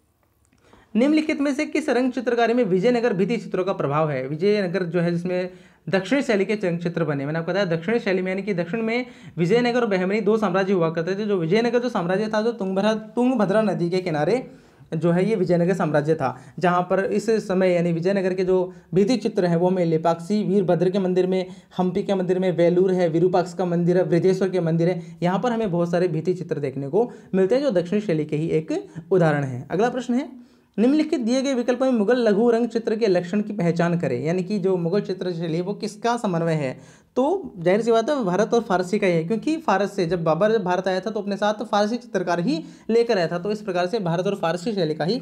निम्नलिखित में से किस रंग चित्रकारी में विजयनगर भित्ति चित्रों का प्रभाव है? विजयनगर जो है जिसमें दक्षिणी शैली के चित्र बने, मैंने आपको बताया दक्षिणी शैली में, यानी कि दक्षिण में विजयनगर और बहमनी दो साम्राज्य हुआ करते थे। जो विजयनगर जो साम्राज्य था जो तुंगभद्रा तुंगभद्रा नदी के किनारे जो है ये विजयनगर साम्राज्य था, जहाँ पर इस समय यानी विजयनगर के जो भित्ति चित्र हैं वो में लेपाक्षी वीरभद्र के मंदिर में, हम्पी के मंदिर में, वेलूर है, विरूपाक्ष का मंदिर है, वृद्धेश्वर के मंदिर है, यहाँ पर हमें बहुत सारे भित्ति चित्र देखने को मिलते हैं जो दक्षिणी शैली के ही एक उदाहरण है। अगला प्रश्न है, निम्नलिखित दिए गए विकल्पों में मुगल लघु रंग चित्र के लक्षण की पहचान करें, यानी कि जो मुगल चित्र शैली है वो किसका समन्वय है? तो जाहिर सी बात है भारत और फारसी का ही है, क्योंकि फारस से जब बाबर जब भारत आया था तो अपने साथ फारसी चित्रकार ही लेकर आया था। तो इस प्रकार से भारत और फारसी शैली का ही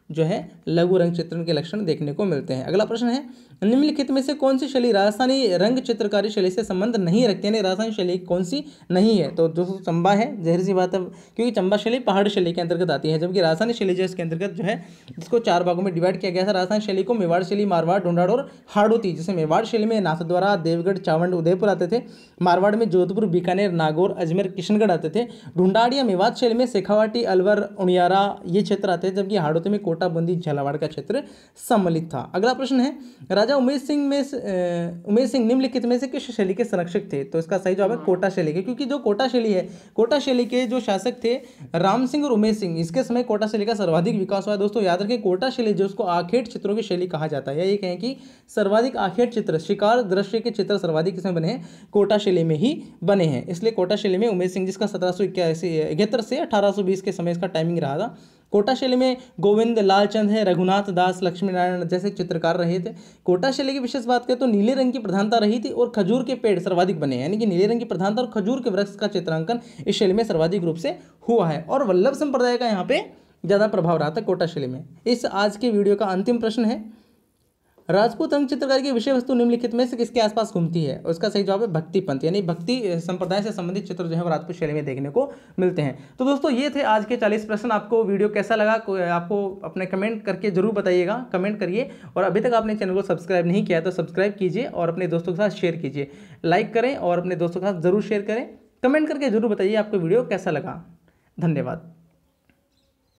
जो है लघु रंग चित्रण के लक्षण देखने को मिलते हैं। अगला प्रश्न है, निम्नलिखित में से कौन सी शैली राजस्थानी रंग चित्रकारी शैली से संबंध नहीं रखती है, यानी राजस्थानी शैली कौन सी नहीं है? तो जो चंबा है, जाहिर सी बात है, क्योंकि चंबा शैली पहाड़ी शैली के अंतर्गत आती है, जबकि राजस्थानी शैली जो इसके अंतर्गत जो है इसको चार भागों में डिवाइड किया गया था। राजस्थानी शैली को मेवाड़ शैली, मारवाड़, ढूंढाड़ और हाड़ौती। जैसे मेवाड़ शैली में नाथद्वारा, देवगढ़, चावंड, उदयपुर आते थे। मारवाड़ में जोधपुर, बीकानेर, नागौर, अजमेर, किशनगढ़ आते थे। ढूंढाड़ या मेवात शैली में शेखावाटी, अलवर, उनियारा ये क्षेत्र आते हैं, जबकि हाड़ौती में कोटा, बूंदी, झालावाड़ का क्षेत्र सम्मिलित था। अगला प्रश्न है, राजा उमेश सिंह में उमेश सिंह निम्नलिखित में से किस शैली के संरक्षक थे? तो इसका सही जवाब है कोटा शैली के, क्योंकि जो कोटा शैली है, कोटा शैली के जो शासक थे राम सिंह और उमेश सिंह, इसके समय कोटा शैली का सर्वाधिक विकास हुआ है। दोस्तों याद रखें, कोटा शैली जो उसको आखेट चित्रों की शैली कहा जाता है, ये कहें कि सर्वाधिक आखेट चित्र, शिकार दृश्य के चित्र सर्वाधिक किसमें बने हैं? कोटा शैली में ही बने हैं। इसलिए कोटा शैली में उमेश सिंह, जिसका सत्रह सौ इक्यासी इकहत्तर से अठारह सौ बीस के समय इसका टाइमिंग रहा था। कोटा शैली में गोविंद लालचंद है, रघुनाथ दास, लक्ष्मी नारायण जैसे चित्रकार रहे थे। कोटा शैली की विशेष बात करें तो नीले रंग की प्रधानता रही थी और खजूर के पेड़ सर्वाधिक बने हैं, यानी कि नीले रंग की प्रधानता और खजूर के वृक्ष का चित्रांकन इस शैली में सर्वाधिक रूप से हुआ है। और वल्लभ संप्रदाय का यहाँ पे ज़्यादा प्रभाव रहा था कोटा शैली में। इस आज के वीडियो का अंतिम प्रश्न है, राजपूत रंग चित्रकारी की विषय वस्तु निम्नलिखित में से किसके आसपास घूमती है? उसका सही जवाब है भक्ति पंथ, यानी भक्ति संप्रदाय से संबंधित चित्र जो है वो राजपूत शैली में देखने को मिलते हैं। तो दोस्तों ये थे आज के चालीस प्रश्न। आपको वीडियो कैसा लगा आपको अपने कमेंट करके जरूर बताइएगा, कमेंट करिए। और अभी तक आपने चैनल को सब्सक्राइब नहीं किया तो सब्सक्राइब कीजिए और अपने दोस्तों के साथ शेयर कीजिए, लाइक करें और अपने दोस्तों के साथ जरूर शेयर करें। कमेंट करके जरूर बताइए आपको वीडियो कैसा लगा। धन्यवाद।